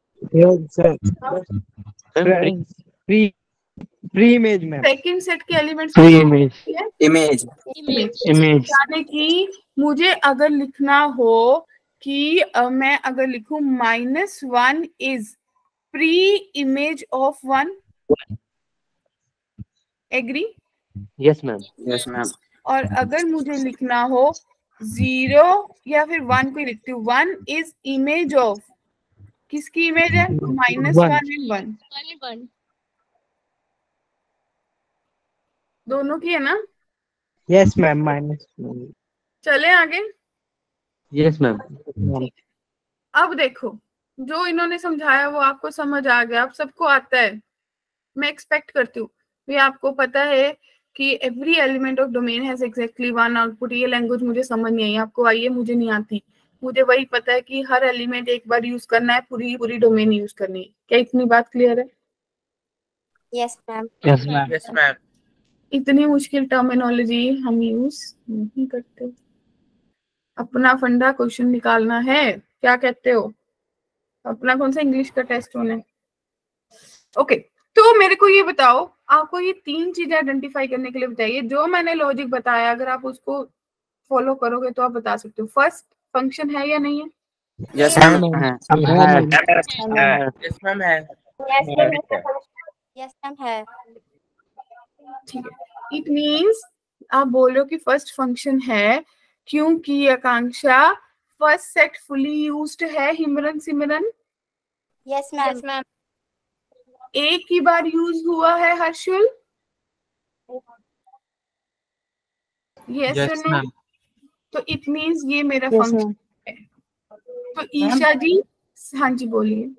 Pre pre image ma'am. Second set के elements pre image. image. Image. यानी कि मुझे अगर लिखना हो कि uh, मैं अगर लिखूं minus one is pre image of one, agree? Yes ma'am. Yes, ma'am. और अगर मुझे लिखना हो जीरो या फिर वन को ही लिखती हूँ, वन इज इमेज ऑफ, किसकी इमेज है? Minus one. One and one, दोनों की है ना? Yes ma'am. माइनस। चले आगे। Yes ma'am. अब देखो, जो इन्होंने समझाया वो आपको समझ आ गया, अब सबको आता है, मैं एक्सपेक्ट करती हूँ। ये आपको पता है कि every element of domain has exactly one output. ये लैंग्वेज मुझे समझ नहीं आई, आपको आई है, मुझे नहीं आती। मुझे वही पता है कि हर एलिमेंट एक बार यूज करना है, पूरी पूरी डोमेन यूज करनी है। क्या इतनी बात क्लियर है? Yes, ma'am. Yes ma'am. Yes, ma'am. इतनी मुश्किल टर्मिनोलॉजी हम यूज नहीं करते। अपना फंडा क्वेश्चन निकालना है, क्या कहते हो? अपना कौन सा इंग्लिश का टेस्ट होना है? ओके, तो मेरे को ये बताओ, आपको ये तीन चीजें आइडेंटिफाई करने के लिए बताइए, जो मैंने लॉजिक बताया अगर आप उसको फॉलो करोगे तो आप बता सकते हो फर्स्ट फंक्शन है या नहीं है? Yes, ma'am. है. Yes, ma'am. है. Yes, ma'am. Yes, ma'am. है. ठीक है, इट मींस आप बोल रहे हो कि फर्स्ट फंक्शन है क्योंकि Akanksha first set fully used है। हिमरन सिमरन Yes, ma'am. Yes, ma'am. एक ही बार यूज हुआ है। Harshul yes Yes, no? ma'am. तो इट मींस ये मेरा Yes, फंक्शन है। तो ईशा जी, हाँ जी बोलिए।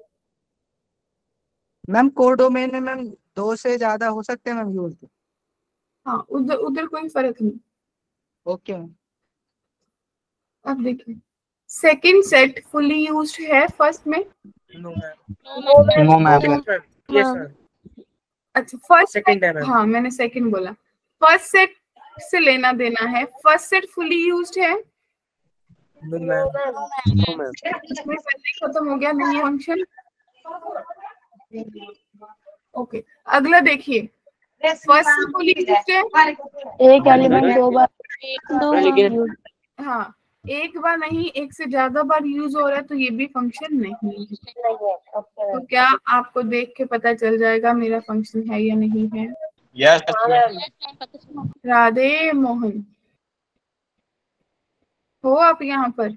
मैम कोडोमेन में मैम दो से ज्यादा हो सकते हैं मैम यूज। हाँ, उधर उधर कोई फर्क नहीं। Okay ma'am. अब देखिए, सेकंड सेट फुली यूज्ड है फर्स्ट में। No, ma'am. No ma'am. Yes, ma'am. Yes, ma'am. अच्छा फर्स्ट Second है, ma'am. हाँ मैंने सेकंड बोला। फर्स्ट सेट से लेना देना है, फर्स्ट सेट फुली यूज्ड है, No, ma'am. No ma'am. इसमें पहले खत्म हो गया, नहीं है फंक्शन। ओके, अगला देखिए, फर्स्ट से फुली यूज्ड है, एक एलिमेंट दो बार दो लेकिन- use- हाँ एक बार नहीं एक से ज्यादा बार यूज हो रहा है तो ये भी फंक्शन नहीं है। तो क्या आपको देख के पता चल जाएगा मेरा फंक्शन है या नहीं है? Yes, राधे मोहन, हो आप यहाँ पर?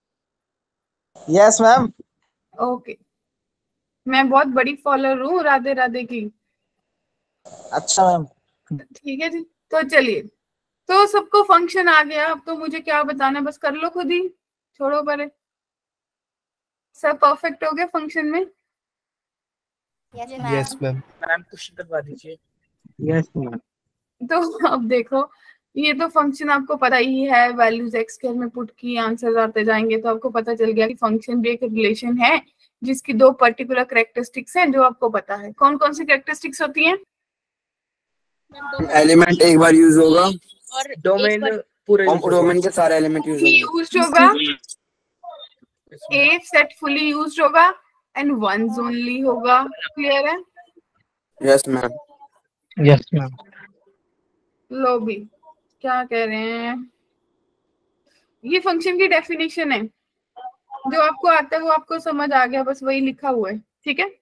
Yes ma'am. ओके, मैं बहुत बड़ी फॉलोअर हूँ राधे राधे की। अच्छा मैम। ठीक है जी, तो चलिए, तो सबको फंक्शन आ गया। अब तो मुझे क्या बताना, बस कर लो खुद ही, छोड़ो परे। सब परफेक्ट हो गया फंक्शन में? Yes, ma'am. Yes, ma'am. Ma'am, question करवा दीजिए. Yes ma'am. तो अब देखो, ये तो फंक्शन आपको पता ही है, वैल्यूज एक्स स्क्वायर में पुट की आंसर आते जाएंगे तो आपको पता चल गया कि फंक्शन भी एक रिलेशन है जिसकी दो पर्टिकुलर कैरेक्टरिस्टिक्स हैं जो आपको पता है। कौन कौन सी कैरेक्टरिस्टिक्स होती हैं? एलिमेंट एक बार यूज होगा और डोमेन पूरे और डोमेन के सारे एलिमेंट यूज होंगे। यूज्ड होगा, ए सेट फुली यूज्ड होगा एंड वंस ओनली होगा। क्लियर है? Yes ma'am. Yes ma'am. लो भी क्या कह रहे हैं, ये फंक्शन की डेफिनेशन है, जो आपको आता है वो आपको समझ आ गया, बस वही लिखा हुआ है। ठीक है,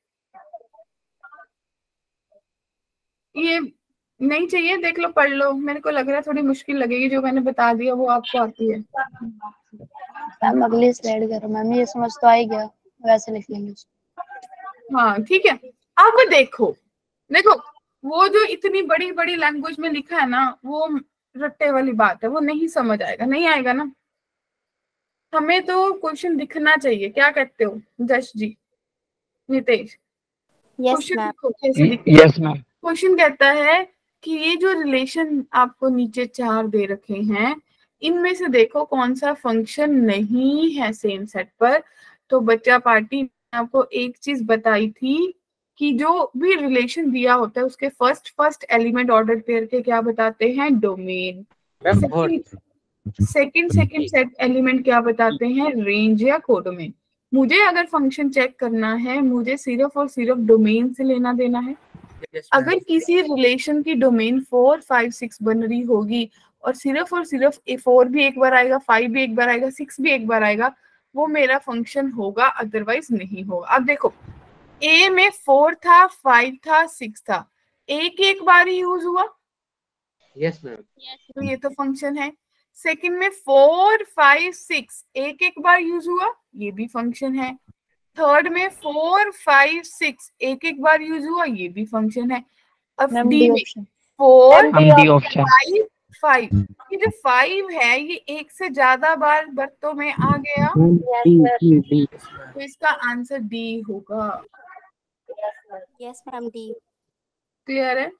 ये नहीं चाहिए देख लो, पढ़ लो। मेरे को लग रहा है थोड़ी मुश्किल लगेगी, जो मैंने बता दिया वो आपको आती है। मैम अगली स्लाइड करो मैम, ये समझ तो आ ही गया, वैसे लिख लेंगे। हाँ ठीक है, अब देखो देखो वो जो इतनी बड़ी बड़ी लैंग्वेज में लिखा है ना, वो रट्टे वाली बात है, वो नहीं समझ आएगा, नहीं आएगा ना। हमें तो क्वेश्चन दिखना चाहिए। क्या कहते हो Jash ji, Nitesh? Yes ma'am. Yes ma'am. Question कहता है कि ये जो रिलेशन आपको नीचे चार दे रखे हैं, इनमें से देखो कौन सा फंक्शन नहीं है सेम सेट पर। तो बच्चा पार्टी ने आपको एक चीज बताई थी कि जो भी रिलेशन दिया होता है उसके first first element order pair के क्या बताते हैं? Domain. Second second set element क्या बताते हैं? रेंज या कोडोमेन। मुझे अगर फंक्शन चेक करना है, मुझे सिर्फ और सिर्फ डोमेन से लेना देना है। अगर किसी रिलेशन की डोमेन फोर फाइव सिक्स बन रही होगी और सिर्फ और सिर्फ फोर भी एक बार आएगा, फाइव भी एक बार आएगा, सिक्स भी एक बार आएगा, वो मेरा फंक्शन होगा, अदरवाइज नहीं होगा। अब देखो ए में फोर था, फाइव था, सिक्स था, एक एक बार ही यूज हुआ। Yes ma'am. तो ये तो फंक्शन है। सेकंड में फोर फाइव सिक्स एक एक बार यूज हुआ, ये भी फंक्शन है। थर्ड में फोर फाइव सिक्स एक एक बार यूज हुआ, ये भी फंक्शन है। अब डी में फोर फाइव फाइव, ये जो फाइव है ये एक से ज्यादा बार बर्तों में आ गया, तो इसका आंसर डी होगा। Yes ma'am, D. क्लियर है?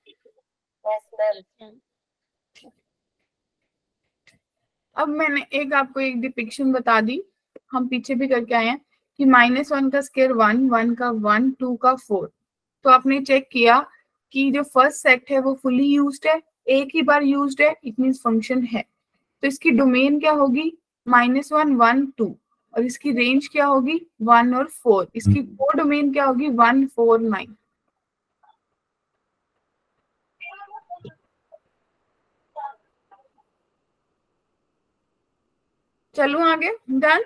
अब मैंने एक आपको एक डिपिक्शन बता दी, हम पीछे भी करके आए हैं कि माइनस वन का स्केयर वन, वन का वन, टू का फोर। तो आपने चेक किया कि जो फर्स्ट सेट है वो फुली यूज्ड है, एक ही बार यूज्ड है, इट मींस फंक्शन है। तो इसकी डोमेन क्या होगी? Minus one, one, two. और इसकी रेंज क्या होगी? वन और फोर। इसकी कोड डोमेन क्या होगी? One, four, nine. चलो आगे। Done?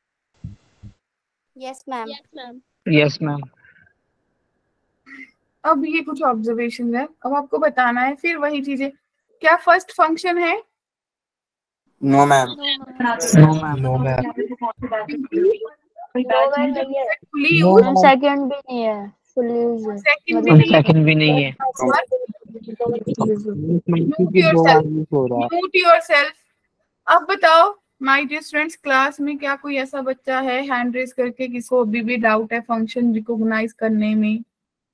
Yes ma'am. Yes ma'am. अब ये कुछ ऑब्जर्वेशन है, अब आपको बताना है फिर वही चीजें। क्या फर्स्ट फंक्शन है? No ma'am. No ma'am. No ma'am. Fully use, second भी नहीं है, फुल यूज है। सेकंड भी नहीं, सेकंड भी नहीं है। Mute yourself. अब बताओ माय डियर स्टूडेंट्स, क्लास में क्या कोई ऐसा बच्चा है हैंड रेज करके किसको अभी भी डाउट है फंक्शन रिकॉग्नाइज करने में?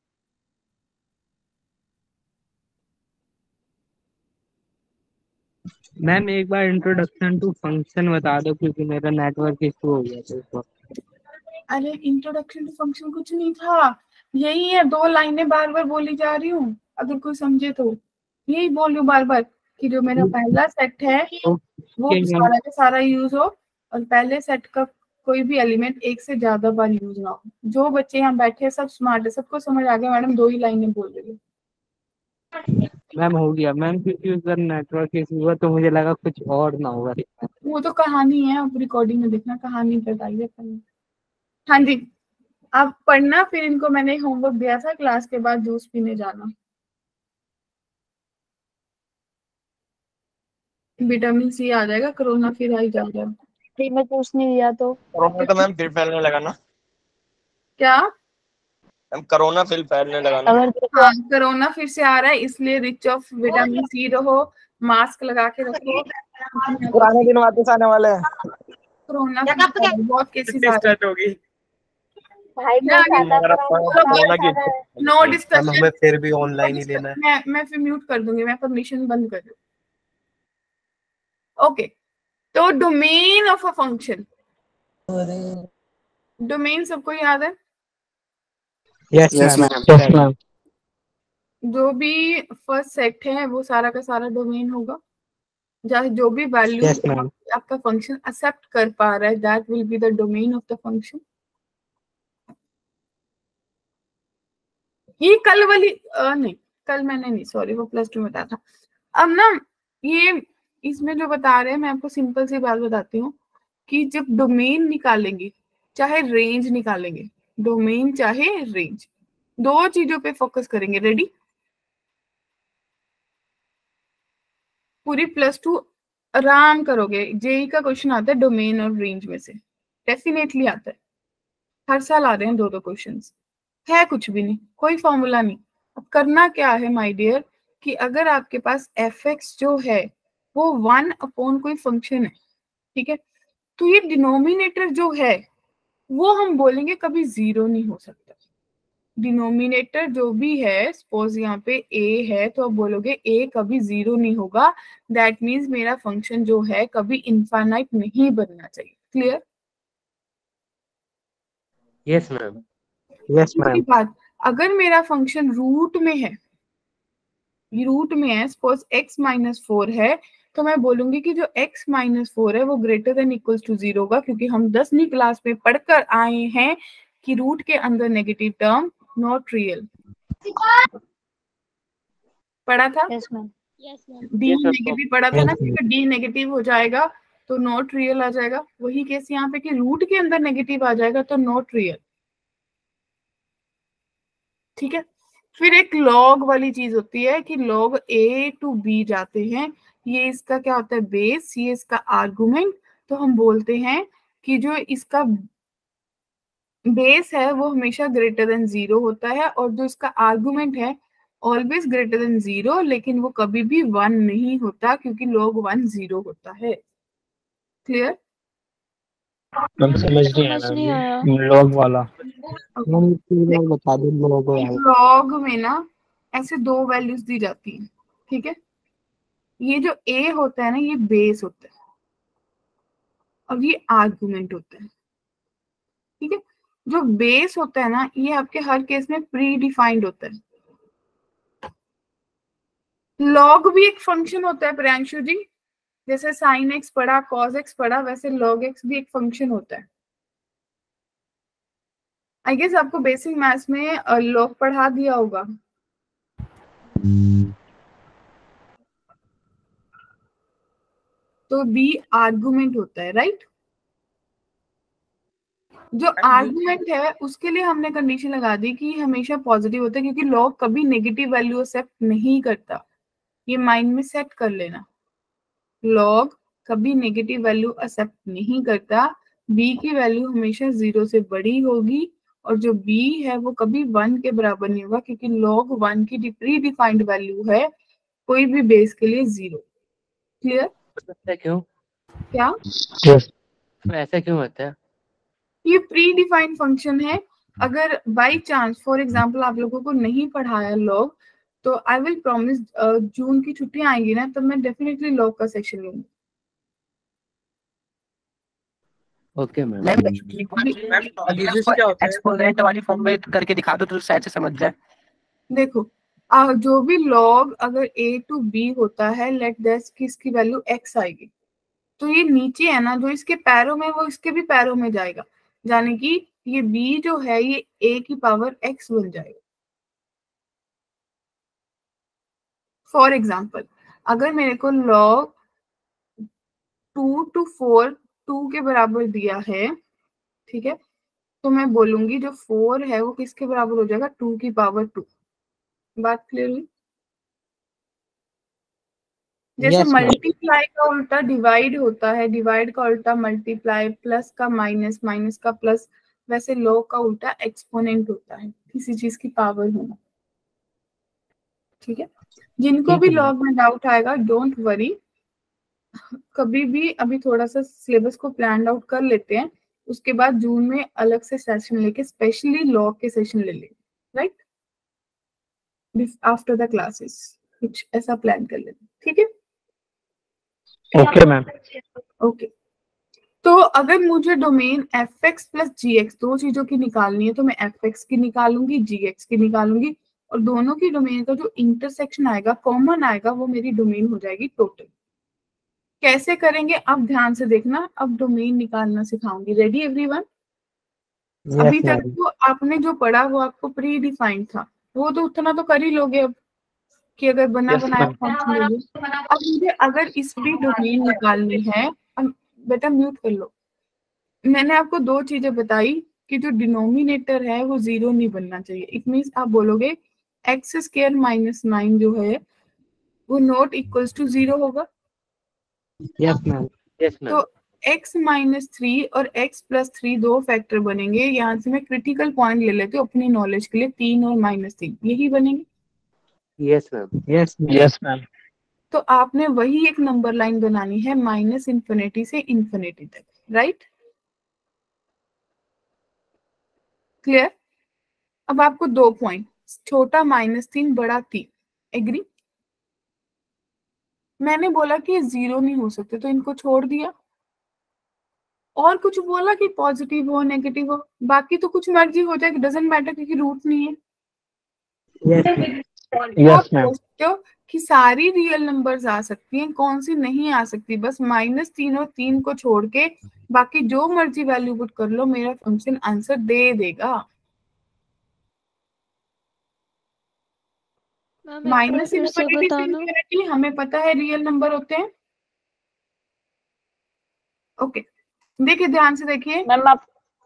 मैम एक बार इंट्रोडक्शन टू फंक्शन बता दो, क्योंकि मेरा नेटवर्क इशू हो गया था इस वक्त। अरे इंट्रोडक्शन टू फंक्शन कुछ नहीं था, यही है, दो लाइनें बार बार बोली जा रही हूँ, अगर कोई समझे तो। यही बोल रही हूँ बार बार कि जो मेरा पहला सेट है वो सारा का सारा यूज हो, और पहले सेट का कोई भी एलिमेंट एक से ज्यादा बार यूज ना हो। जो बच्चे यहाँ बैठे हैं सब स्मार्ट है, सबको समझ आ गया मैडम दो ही लाइनें बोल रही है। मैम हो गया मैम, क्योंकि उधर नेटवर्क इशू हुआ तो मुझे लगा कुछ और ना होगा। वो तो कहानी है, आप रिकॉर्डिंग में देखना, कहानी बताइए पहले। हाँ जी, आप पढ़ना, फिर इनको मैंने होमवर्क दिया था क्लास के बाद जूस पीने जाना। विटामिन सी आ जाएगा, कोरोना फिर आ ही जाएगा। फ्री में जूस नहीं दिया तो कोरोना तो मैम फिर फैलने लगा ना। क्या मैम कोरोना फिर फैलने लगा ना। हाँ, कोरोना फिर से आ रहा है, इसलिए रिच ऑफ विटामिन सी रहो, मास्क लगा के रखो। पुराने दिन वापस आने वाले हैं। कोरोना बहुत केसेस आ रहे स्टार्ट होगी। भाई कोरोना की हैं। No discussion. हमें फिर भी ऑनलाइन ही लेना है। मैं मैं फिर म्यूट कर दूंगी, मैं परमिशन बंद कर दूँ। ओके, तो domain of a function, domain सबको याद है? Yes Yes, ma'am. ma'am. Yes ma'am. जो भी फर्स्ट सेट है वो सारा का सारा डोमेन होगा, जहाँ जो भी वैल्यू यस मैम। आपका फंक्शन एक्सेप्ट कर पा रहा है, that will be the domain of the function. ये कल वाली आ, नहीं कल मैंने नहीं, सॉरी, वो प्लस टू में बताया था। अब ना ये इसमें जो बता रहे हैं, मैं आपको सिंपल सी बात बताती हूँ कि जब डोमेन निकालेंगे चाहे रेंज निकालेंगे, डोमेन चाहे रेंज, दो चीजों पे फोकस करेंगे। रेडी? पूरी प्लस टू आराम करोगे। जेई का क्वेश्चन आता है डोमेन और रेंज में से, डेफिनेटली आता है, हर साल आ रहे हैं दो दो क्वेश्चंस। है कुछ भी नहीं, कोई फॉर्मूला नहीं। अब करना क्या है माय डियर, कि अगर आपके पास एफ एक्स जो है वो वन अपॉन कोई फंक्शन है, ठीक है, तो ये डिनोमिनेटर जो है वो हम बोलेंगे कभी जीरो नहीं हो सकता। डिनोमिनेटर जो भी है, सपोज यहाँ पे a है, तो आप बोलोगे a कभी जीरो नहीं होगा, दैट मीन्स मेरा फंक्शन जो है कभी इनफाइनाइट नहीं बनना चाहिए। क्लियर? Yes ma'am. यस दूसरी मैम। बात, अगर मेरा फंक्शन रूट में है, रूट में है, सपोज x माइनस फोर है, तो मैं बोलूंगी कि जो x माइनस फोर है वो greater than equals to zero होगा, क्योंकि हम दसवीं क्लास में पढ़कर आए हैं कि रूट के अंदर नेगेटिव टर्म नॉट रियल। पढ़ा था? Yes ma'am. Yes ma'am. D Yes, ma'am. Negative पढ़ा था ना, Yes, क्योंकि डी नेगेटिव हो जाएगा तो नॉट रियल आ जाएगा। वही केस यहाँ पे कि रूट के अंदर नेगेटिव आ जाएगा तो नॉट रियल। ठीक है, फिर एक लॉग वाली चीज होती है कि लॉग ए टू बी जाते हैं, ये इसका क्या होता है, बेस, ये इसका आर्गुमेंट। तो हम बोलते हैं कि जो इसका बेस है वो हमेशा ग्रेटर देन जीरो होता है, और जो इसका आर्गुमेंट है ऑलवेज ग्रेटर देन जीरो, लेकिन वो कभी भी वन नहीं होता, क्योंकि लॉग वन जीरो होता है। क्लियर? मैम समझ नहीं आया समझ नहीं आया। मैम, लॉग वाला मैम प्लीज बता दो लॉग वाला। लॉग में ना ऐसे दो वैल्यूज दी जाती हैं, ठीक है। ये जो a होता है ना, ये बेस होता है, और ये आर्गुमेंट होता है, ठीक है। जो बेस होता है ना, ये आपके हर केस में प्री डिफाइंड होता है। लॉग भी एक फंक्शन होता है प्रियांशु जी, जैसे साइन एक्स पढ़ा, कॉस एक्स पढ़ा, वैसे लॉग एक्स भी एक फंक्शन होता है। आई गेस आपको बेसिक मैथ्स में लॉग पढ़ा दिया होगा। तो बी आर्गुमेंट होता है, राइट। जो आर्गुमेंट है उसके लिए हमने कंडीशन लगा दी कि हमेशा पॉजिटिव होता है, क्योंकि लॉग कभी नेगेटिव वैल्यू एक्सेप्ट नहीं करता। ये माइंड में सेट कर लेना, लॉग कभी नेगेटिव वैल्यू एक्सेप्ट नहीं करता। बी की वैल्यू हमेशा जीरो से बड़ी होगी, और जो बी है वो कभी वन के बराबर नहीं होगा, क्योंकि लॉग वन की प्री डिफाइंड वैल्यू है कोई भी बेस के लिए जीरो। क्लियर? ऐसा क्यों? क्या ऐसा क्यों होता है? ये प्री डिफाइंड फंक्शन है। अगर बाई चांस फॉर एग्जांपल आप लोगों को नहीं पढ़ाया लॉग, तो आई विल प्रॉमिस जून की छुट्टियां आएंगी ना, तब मैं डेफिनेटली लॉग का सेक्शन लूंगी। Okay ma'am. मैम क्या होता है? एक्सपोनेंट वाली फॉर्म में करके दिखा दो तो शायद से समझ जाए। देखो, आ, जो भी लॉग अगर a टू b होता है, लेट दैट कि इसकी वैल्यू x आएगी, तो ये नीचे है ना, जो इसके पैरों में वो इसके भी पैरों में जाएगा, यानी कि ये b जो है ये a की पावर x बन जाएगा। फॉर एग्जाम्पल, अगर मेरे को log two two four two के बराबर दिया है, ठीक है, तो मैं बोलूंगी जो फोर है वो किसके बराबर हो जाएगा, टू की पावर टू। बात क्लियर हुई? जैसे Yes, ma'am. मल्टीप्लाई का उल्टा डिवाइड होता है, डिवाइड का उल्टा मल्टीप्लाई, प्लस का माइनस, माइनस का प्लस, वैसे लॉग का उल्टा एक्सपोनेंट होता है, किसी चीज की पावर होना। ठीक है, जिनको ठीक भी है मैम। लॉग में डाउट आएगा, डोंट वरी, कभी भी अभी थोड़ा सा सिलेबस को प्लान आउट कर लेते हैं, उसके बाद जून में अलग से सेशन लेके स्पेशली लॉग के सेशन ले लेंगे, राइट, आफ्टर द क्लासेस कुछ ऐसा प्लान कर लेते हैं। ठीक है, ओके मैम। ओके, तो अगर मुझे domain f x plus g x दो चीजों की निकालनी है तो मैं एफ एक्स की निकालूंगी, जी एक्स की निकालूंगी, और दोनों की डोमेन का जो इंटरसेक्शन आएगा, कॉमन आएगा, वो मेरी डोमेन हो जाएगी टोटल। कैसे करेंगे अब ध्यान से देखना, अब डोमेन निकालना सिखाऊंगी। Ready everyone? अभी तक तो आपने जो पढ़ा वो आपको प्री डिफाइंड था, वो तो उतना तो कर ही लोगे अब कि अगर बना Yes, बनाया ma'am. फंक्शन लोगे। अब मुझे अगर इसकी डोमेन निकालनी है, अब बेटा म्यूट कर लो। मैंने आपको दो चीजें बताई कि जो डिनोमिनेटर है वो जीरो नहीं बनना चाहिए। इट मीन्स आप बोलोगे एक्स स्क्वायर माइनस नाइन जो है वो नॉट इक्वल्स टू जीरो होगा। Yes ma'am. Yes ma'am. तो x माइनस थ्री और x प्लस थ्री दो फैक्टर बनेंगे। यहाँ से मैं क्रिटिकल पॉइंट ले लेती हूँ अपनी नॉलेज के लिए, तीन और माइनस तीन, यही बनेंगे। Yes ma'am. Yes yes ma'am. तो आपने वही एक नंबर लाइन बनानी है माइनस इन्फिनिटी से इन्फिनिटी तक, राइट? क्लियर? अब आपको दो पॉइंट, छोटा माइनस तीन, बड़ा तीन, एग्री? मैंने बोला कि ये जीरो नहीं हो सकते तो इनको छोड़ दिया, और कुछ बोला कि पॉजिटिव हो नेगेटिव हो, बाकी तो कुछ मर्जी हो जाए, डजंट मैटर क्योंकि रूट नहीं है। Yes ma'am. सोचते हो कि सारी रियल नंबर्स आ सकती हैं, कौन सी नहीं आ सकती? बस माइनस तीन और तीन को छोड़ के बाकी जो मर्जी वैल्यू पुट कर लो, मेरा फंक्शन आंसर दे देगा। माइनस इन्फिनिटी से इन्फिनिटी हमें पता है रियल नंबर होते हैं। ओके, देखिए ध्यान से देखिए मैम। आप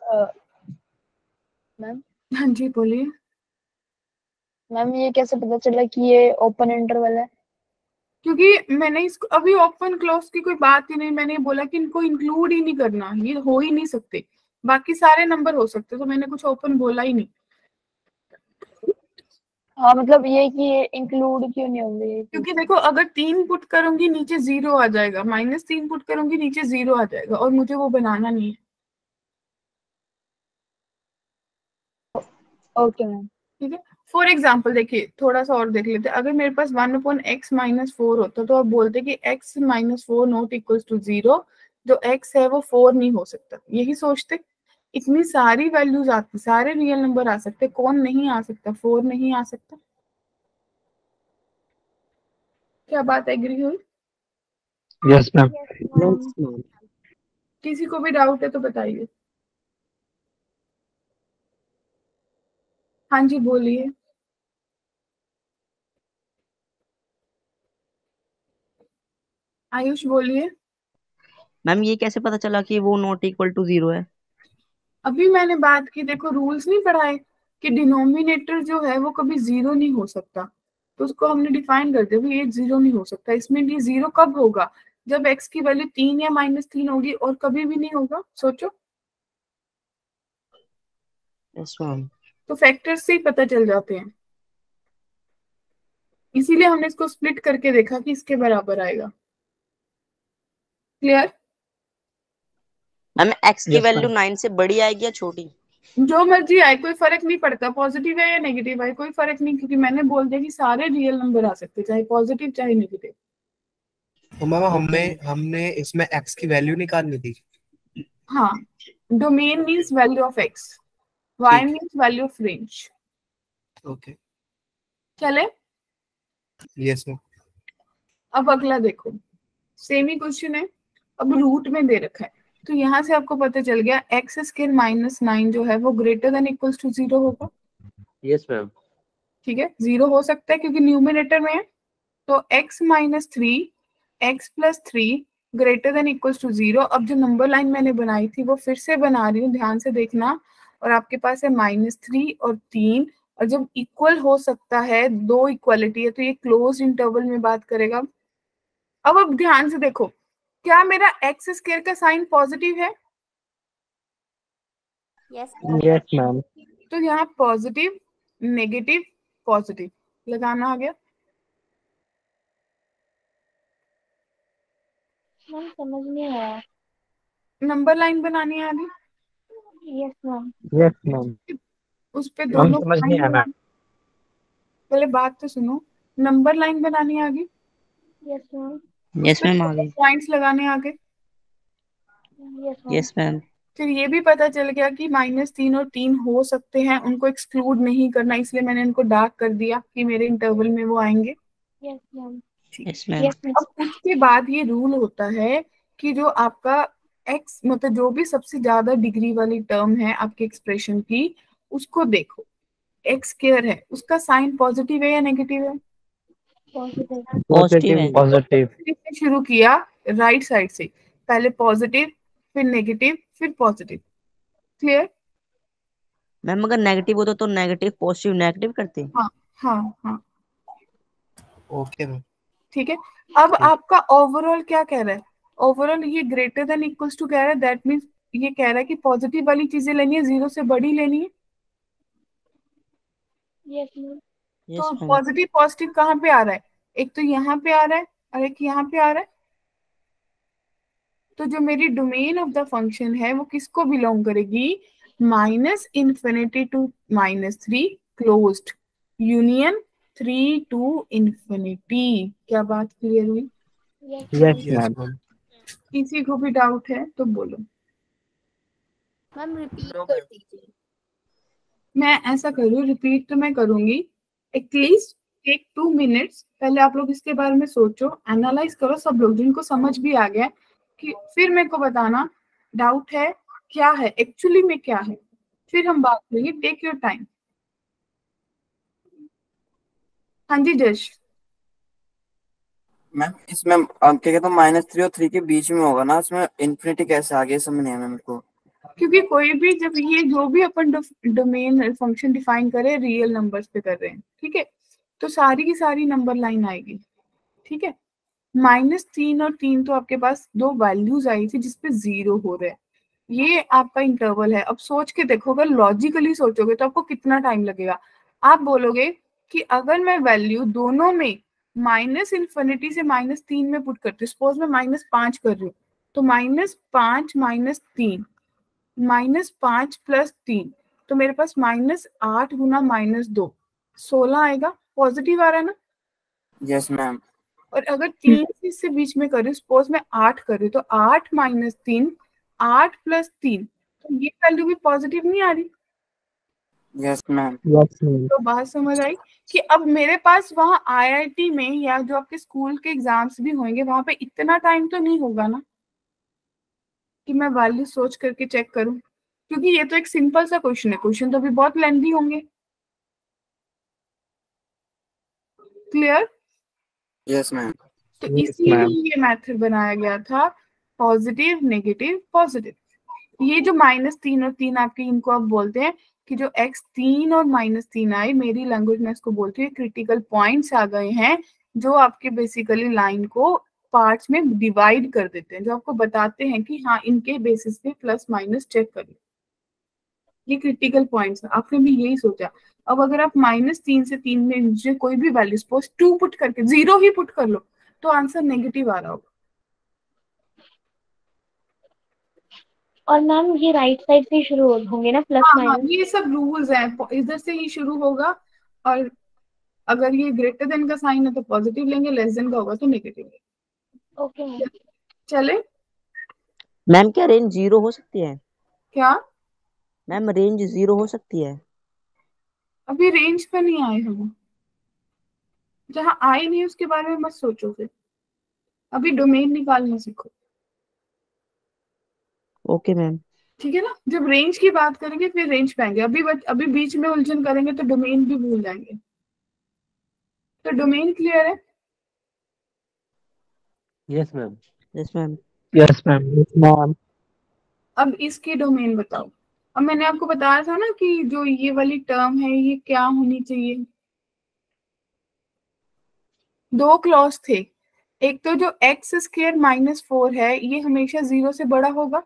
मैम हाँ जी बोलिए। मैम ये कैसे पता चला कि ये ओपन इंटरवल है? क्योंकि मैंने इसको अभी ओपन क्लोज की कोई बात ही नहीं, मैंने बोला कि इनको इंक्लूड ही नहीं करना, ये हो ही नहीं सकते, बाकी सारे नंबर हो सकते, तो मैंने कुछ ओपन बोला ही नहीं। हाँ मतलब ये कि ये इंक्लूड क्यों नहीं होंगे? क्योंकि देखो अगर तीन पुट करूंगी नीचे जीरो आ जाएगा, माइनस तीन पुट करूंगी नीचे जीरो आ जाएगा, और मुझे वो बनाना नहीं है। Okay ma'am. ठीक है, फॉर एग्जाम्पल देखिए थोड़ा सा और देख लेते, अगर मेरे पास one upon x minus four होता तो आप बोलते कि x minus four not equals to zero, जो एक्स है वो फोर नहीं हो सकता, यही सोचते। इतनी सारी वैल्यूज आती, सारे रियल नंबर आ सकते, कौन नहीं आ सकता? फोर नहीं आ सकता। क्या बात एग्री हुई? Yes ma'am. किसी को भी डाउट है तो बताइए। हाँ जी बोलिए। आयुष बोलिए। मैम ये कैसे पता चला कि वो नॉट इक्वल टू जीरो है? अभी मैंने बात की, देखो रूल्स नहीं पढ़ाए कि डिनोमिनेटर जो है वो कभी जीरो नहीं हो सकता, तो उसको हमने डिफाइन कर दिया भी ये जीरो नहीं हो सकता। इसमें ये जीरो कब होगा? जब एक्स की वैल्यू तीन या माइनस तीन होगी, और कभी भी नहीं होगा। सोचो। Yes ma'am. तो फैक्टर्स से ही पता चल जाते हैं, इसीलिए हमने इसको स्प्लिट करके देखा कि इसके बराबर आएगा। क्लियर? मैम एक्स की वैल्यू नाइन से बड़ी आएगी या छोटी? जो मर्जी आए, कोई फर्क नहीं पड़ता, पॉजिटिव है या नेगेटिव है कोई फर्क नहीं, क्योंकि मैंने बोल दिया कि सारे रियल नंबर आ सकते, चाहे पॉजिटिव चाहे नेगेटिव। तो मामा हमें हमने इसमें x की वैल्यू निकालनी थी। हाँ, domain means value of x, y means value of range. Okay चले? Yes ma'am. अब अगला देखो, सेम ही क्वेश्चन है, अब रूट में दे रखा है, तो यहाँ से आपको पता चल गया एक्स स्क्वायर माइनस नाइन जो है वो greater than equals to zero होगा। Yes ma'am. ठीक है, जीरो हो सकता है क्योंकि न्यूमिनेटर में है, तो x minus three x plus three greater than equals to zero. अब जो नंबर लाइन मैंने बनाई थी वो फिर से बना रही हूँ, ध्यान से देखना। और आपके पास है माइनस थ्री और तीन, और जब इक्वल हो सकता है, दो इक्वलिटी है, तो ये क्लोज इंटरवल में बात करेगा। अब अब ध्यान से देखो, क्या मेरा एक्स स्क्वायर का साइन पॉजिटिव है? Yes yes ma'am. तो यहाँ पॉजिटिव नेगेटिव पॉजिटिव लगाना आ गया। मैम समझ नहीं आया। नंबर लाइन बनानी है अभी। Yes ma'am. Yes ma'am. उस पे मैम दोनों समझ नहीं आया मैम। पहले बात तो सुनो, नंबर लाइन बनानी है आगे। Yes ma'am. यस मैम आ गई। पॉइंट्स लगाने आ गए। Yes ma'am. फिर ये भी पता चल गया कि माइनस तीन और तीन हो सकते हैं, उनको एक्सक्लूड नहीं करना, इसलिए मैंने इनको डार्क कर दिया कि मेरे इंटरवल में वो आएंगे। Yes ma'am. Yes ma'am. अब उसके बाद ये रूल होता है कि जो आपका एक्स मतलब जो भी सबसे ज्यादा डिग्री वाली टर्म है आपके एक्सप्रेशन की, उसको देखो। एक्स स्क्वायर है, उसका साइन पॉजिटिव है या नेगेटिव है? पॉजिटिव है। पॉजिटिव। से शुरू किया राइट साइड से, पहले पॉजिटिव फिर नेगेटिव फिर पॉजिटिव। क्लियर? मैम अगर नेगेटिव होता तो नेगेटिव पॉजिटिव नेगेटिव करते। हाँ हाँ हाँ ओके मैम। ठीक है। अब आपका ओवरऑल क्या कह रहा है? ओवरऑल ये ग्रेटर देन इक्वल्स टू कह रहा है, दैट मीन्स ये कह रहा है कि पॉजिटिव वाली चीजें लेनी है, जीरो से बड़ी लेनी है। Yes ma'am. तो पॉजिटिव पॉजिटिव कहाँ पे आ रहा है? एक तो यहाँ पे आ रहा है और एक यहाँ पे आ रहा है। तो जो मेरी डोमेन ऑफ द फंक्शन है वो किसको बिलोंग करेगी? Minus infinity to minus three closed union three to infinity. क्या बात क्लियर हुई? Yes ma'am. किसी को भी डाउट है तो बोलो। मैम रिपीट कर दीजिए। मैं ऐसा करूँ, रिपीट तो मैं करूंगी, एटलीस्ट टेक टू मिनट्स। पहले आप लोग इसके बारे में सोचो, एनालाइज करो सब लोग, जिनको समझ भी आ गया कि फिर मेरे को बताना डाउट है क्या है, एक्चुअली में क्या है, फिर हम बात करेंगे। Take your time. हाँ जी जश। मैम इसमें आप क्या कहते हो माइनस थ्री और थ्री के बीच में होगा ना, इसमें इन्फिनिटी कैसे आ गया समझ नहीं आया मेरे को। क्योंकि कोई भी जब ये जो भी अपन डोमेन फंक्शन डिफाइन करे रियल नंबर्स पे कर रहे हैं, ठीक है, तो सारी की सारी नंबर लाइन आएगी। ठीक है। माइनस तीन और तीन तो आपके पास दो वैल्यूज आई थी जिसपे जीरो हो रहा है, ये आपका इंटरवल है। अब सोच के देखो, अगर लॉजिकली सोचोगे तो आपको कितना टाइम लगेगा। आप बोलोगे कि अगर मैं वैल्यू दोनों में माइनस इन्फिनिटी से माइनस तीन में पुट करती हूँ, सपोज मैं माइनस पांच कर रही हूँ, तो माइनस पांच माइनस तीन, माइनस पांच प्लस तीन, तो मेरे पास माइनस आठ गुना माइनस दो, सोलह आएगा। पॉजिटिव आ रहा है ना? Yes ma'am. और अगर तीन से इससे बीच में कर रही हूँ, सपोज मैं आठ कर रही हूँ, तो आठ माइनस तीन, आठ प्लस तीन, तो ये वैल्यू भी पॉजिटिव नहीं आ रही। Yes ma'am. तो बात समझ आई कि अब मेरे पास वहां आईआईटी में या जो आपके स्कूल के एग्जाम्स भी होंगे वहां पे इतना टाइम तो नहीं होगा ना कि मैं वैल्यू सोच करके चेक करूं, क्योंकि ये तो एक सिंपल सा क्वेश्चन है, क्वेश्चन तो अभी बहुत लेंथी होंगे। क्लियर? Yes ma'am. तो इसीलिए ये मेथड बनाया गया था, पॉजिटिव नेगेटिव पॉजिटिव। ये जो माइनस तीन और तीन आपके, इनको आप बोलते हैं कि जो एक्स तीन और माइनस तीन आए, मेरी लैंग्वेज में इसको बोलती है क्रिटिकल पॉइंट्स आ गए हैं, जो आपके बेसिकली लाइन को पार्ट्स में डिवाइड कर देते हैं, जो आपको बताते हैं कि हाँ इनके बेसिस पे प्लस माइनस चेक करिए। ये क्रिटिकल पॉइंट्स है। आपने भी यही सोचा। अब अगर आप माइनस तीन से तीन में नीचे कोई भी वैल्यू सपोज टू पुट करके जीरो ही पुट कर लो, तो आंसर नेगेटिव आ रहा होगा। और मैम ये राइट साइड से शुरू होंगे ना, प्लस हाँ, हाँ, माइनस? ये सब रूल्स हैं, इधर से ही शुरू होगा। और अगर ये ग्रेटर देन का साइन है तो पॉजिटिव लेंगे, लेस देन का होगा तो नेगेटिव लेंगे। Okay ma'am. चले। मैम क्या रेंज जीरो हो सकती है? क्या मैम रेंज जीरो हो सकती है? अभी रेंज पे नहीं आए हम, जहाँ आए नहीं उसके बारे में मत सोचो, फिर अभी डोमेन निकालना सीखो। Okay ma'am. ठीक है ना? जब रेंज की बात करेंगे फिर रेंज पे आएंगे, अभी अभी बीच में उलझन करेंगे तो डोमेन भी भूल जाएंगे। तो डोमेन क्लियर है? Yes ma'am. Yes ma'am. Yes ma'am. Yes ma'am. अब इसकी डोमेन बताओ। अब मैंने आपको बताया था ना कि जो ये वाली टर्म है ये क्या होनी चाहिए। दो क्लॉज थे, एक तो जो एक्स स्क्वायर माइनस फोर है ये हमेशा जीरो से बड़ा होगा,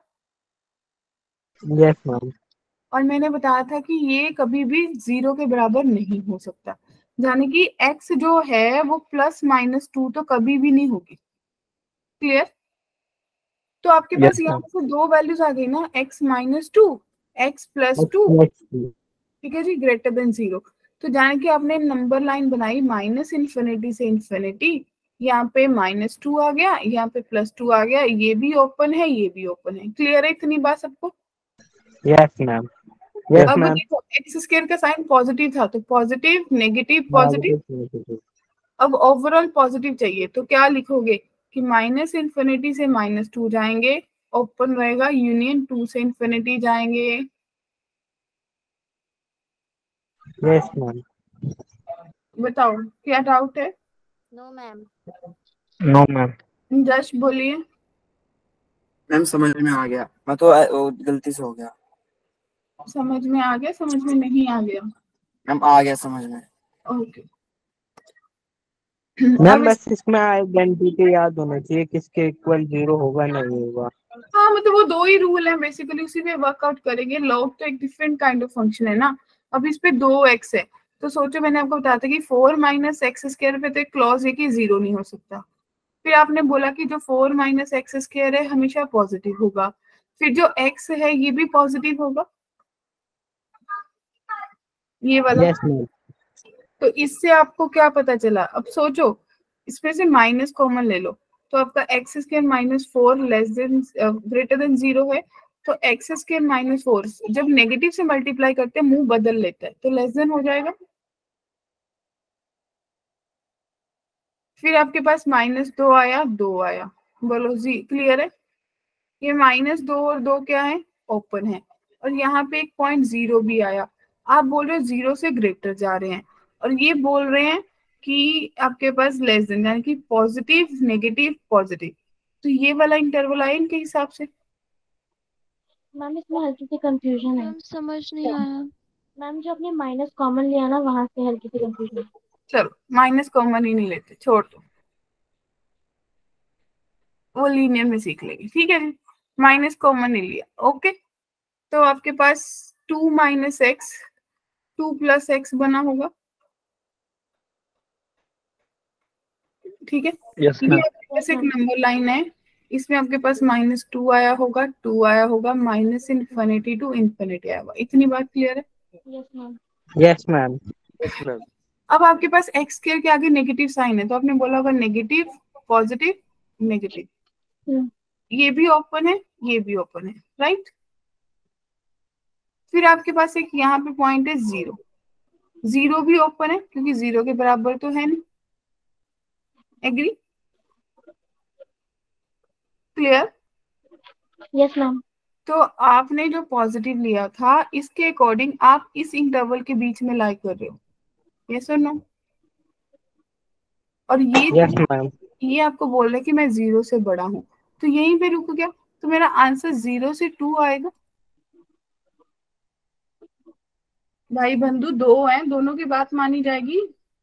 यस मैम। और मैंने बताया था कि ये कभी भी जीरो के बराबर नहीं हो सकता, यानी कि एक्स जो है वो प्लस माइनस टू तो कभी भी नहीं होगी। क्लियर? तो आपके पास यहाँ से दो वैल्यूज आ गई ना, x minus two, x plus two, ठीक है जी, ग्रेटर देन जीरो। तो जाने कि आपने नंबर लाइन बनाई माइनस इन्फिनिटी से इन्फिनिटी, यहाँ पे माइनस टू आ गया, यहाँ पे प्लस टू आ गया, ये भी ओपन है, ये भी ओपन है। क्लियर है इतनी बात सबको? यस मैम, यस अब मैम। देखो एक्स स्क्वायर का साइन पॉजिटिव था तो पॉजिटिव नेगेटिव पॉजिटिव, अब ओवरऑल पॉजिटिव चाहिए तो क्या लिखोगे कि माइनस इन्फिनिटी से माइनस टू जाएंगे, ओपन रहेगा, यूनियन टू से इन्फिनिटी जाएंगे। Yes ma'am. बताओ क्या डाउट है? No ma'am. No ma'am. Jash बोलिए। मैम समझ में आ गया, मैं तो अ, वो गलती से हो गया। समझ में आ गया, समझ में नहीं आ गया? मैम आ गया समझ में। ओके। मैम बस इसमें आइडेंटिटी याद होना चाहिए, किसके इक्वल जीरो होगा नहीं होगा। हाँ मतलब वो दो ही रूल है बेसिकली, उसी पे वर्कआउट करेंगे। लॉग तो एक डिफरेंट काइंड ऑफ फंक्शन है ना। अब इस पे दो एक्स है तो सोचो, मैंने आपको बताया था कि फोर माइनस एक्स स्क्वायर पे तो एक क्लॉज है कि जीरो नहीं हो सकता। फिर आपने बोला कि जो फोर माइनस एक्स स्क्वायर है हमेशा पॉजिटिव होगा, फिर जो एक्स है ये भी पॉजिटिव होगा, ये वाला। Yes ma'am. तो इससे आपको क्या पता चला? अब सोचो, इसमें से माइनस कॉमन ले लो तो आपका x square minus four less than greater than zero है, तो एक्स स्क्वायर माइनस फोर जब नेगेटिव से मल्टीप्लाई करते हैं मुंह बदल लेता है तो लेस देन हो जाएगा। फिर आपके पास माइनस दो आया, दो आया, बोलो जी क्लियर है? ये माइनस दो और दो क्या है? ओपन है। और यहाँ पे एक पॉइंट जीरो भी आया, आप बोल रहे हो जीरो से ग्रेटर जा रहे हैं, और ये बोल रहे हैं कि आपके पास लेस देन, यानी कि पॉजिटिव नेगेटिव पॉजिटिव, तो ये वाला इंटरवल आया इनके हिसाब से। मैम इसमें हल्की सी कंफ्यूजन है। मैम समझ नहीं आया। मैम जो आपने माइनस कॉमन लिया ना, वहां से हल्की सी कंफ्यूजन है। चलो माइनस कॉमन ही नहीं लेते, छोड़ दो, वो लीनियर में सीख लेंगे, ठीक है जी। माइनस कॉमन नहीं लिया, ओके। तो आपके पास two minus x two plus x बना होगा, ठीक है। यस ये मैम। आपके पास एक नंबर लाइन है, इसमें आपके पास माइनस टू आया होगा, टू आया होगा, माइनस इन्फिनिटी टू इन्फिनिटी आया होगा। इतनी बात क्लियर है? Yes ma'am. Yes ma'am. Yes ma'am. अब आपके पास एक्स स्क्वायर के आगे नेगेटिव साइन है तो आपने बोला होगा नेगेटिव पॉजिटिव नेगेटिव, ये भी ओपन है, ये भी ओपन है, राइट। फिर आपके पास एक यहाँ पे पॉइंट है जीरो, जीरो भी ओपन है क्योंकि जीरो के बराबर तो है नहीं। एग्री? क्लियर? Yes ma'am. तो आपने जो पॉजिटिव लिया था इसके अकॉर्डिंग आप इस इंटरवल के बीच में लाई कर रहे हो, यस और नो? और ये यस मैम। ये आपको बोल रहा है कि मैं जीरो से बड़ा हूं, तो यहीं पे रुक गया, तो मेरा आंसर जीरो से टू आएगा। भाई बंधु दो हैं, दोनों की बात मानी जाएगी।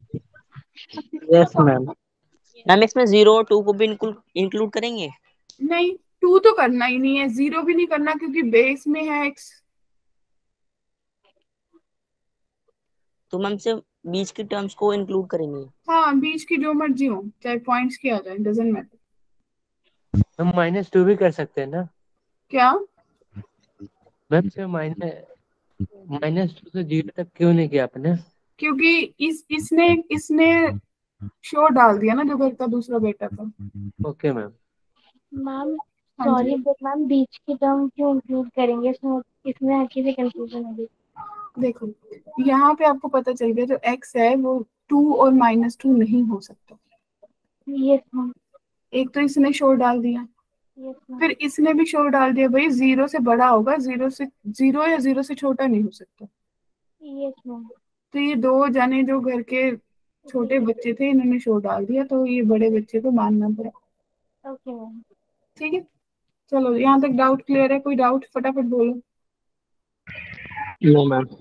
Yes ma'am. मैम इसमें जीरो और टू को भी इंक्लूड करेंगे? नहीं, टू तो करना ही नहीं है, जीरो भी नहीं करना क्योंकि बेस में है एक्स। तो मैम से बीच की टर्म्स को इंक्लूड करेंगे? हाँ बीच की जो मर्जी हो, चाहे पॉइंट्स की आ जाए, डजंट मैटर। हम माइनस टू भी कर सकते हैं ना? क्या? मैम से माइनस माइनस टू से जीरो तक क्यों नहीं किया आपने? क्योंकि इस इसने इसने शो डाल दिया ना जो घर का दूसरा बेटा था। Okay ma'am. मैम हाँ सॉरी जी। बट मैम बीच की टर्म क्यों इंक्लूड करेंगे इसमें? इसमें हल्की सी कंफ्यूजन है। देखो यहाँ पे आपको पता चल गया जो एक्स है वो टू और माइनस टू नहीं हो सकता। Yes ma'am. एक तो इसने शो डाल दिया, यस मैम। फिर इसने भी शो डाल दिया, भाई जीरो से बड़ा होगा, जीरो से जीरो या जीरो से छोटा नहीं हो सकता। Yes ma'am. तो ये दो जाने जो घर के छोटे बच्चे थे इन्होंने शो डाल दिया, तो ये बड़े बच्चे को मानना पड़ा। Okay ma'am. ठीक है, चलो यहाँ तक डाउट क्लियर है? कोई डाउट फटाफट बोलो। No ma'am.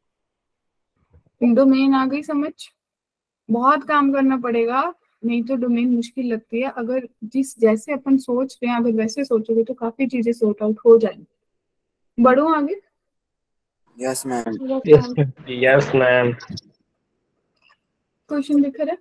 डोमेन आ गई समझ? बहुत काम करना पड़ेगा, नहीं तो डोमेन मुश्किल लगती है। अगर जिस जैसे अपन सोच रहे हैं अगर वैसे सोचोगे तो काफी चीजें सॉर्ट आउट हो जाएंगी। बढ़ो आगे। Yes ma'am. Yes ma'am. Yes ma'am. Question दिख रहा है?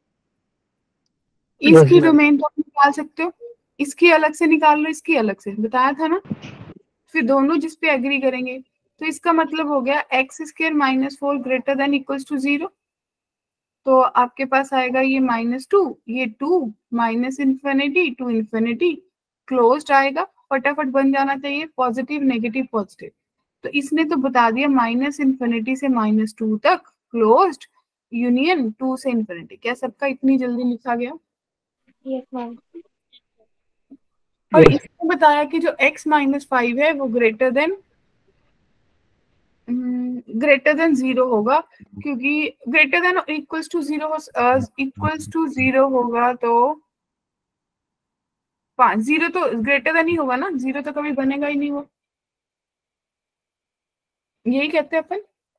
इसकी डोमेन तो आप निकाल सकते हो, इसकी अलग से निकाल लो, इसकी अलग से, बताया था ना। फिर दोनों जिस पे एग्री करेंगे, तो इसका मतलब हो गया x square minus four greater than equals to zero. तो आपके पास आएगा ये माइनस टू, ये two, minus infinity to infinity, closed आएगा, फटाफट बन जाना चाहिए पॉजिटिव नेगेटिव पॉजिटिव। तो इसने तो बता दिया माइनस इन्फिनिटी से माइनस टू तक क्लोज्ड, यूनियन टू से इन्फिनिटी। क्या सबका इतनी जल्दी लिखा गया? Yes ma'am. और इसने बताया कि जो x माइनस फाइव है वो greater than greater than zero होगा, क्योंकि greater than equals to zero equals to zero होगा तो पांच, जीरो तो ग्रेटर देन ही होगा ना, जीरो तो कभी बनेगा ही नहीं वो, यही कहते हैं अपन।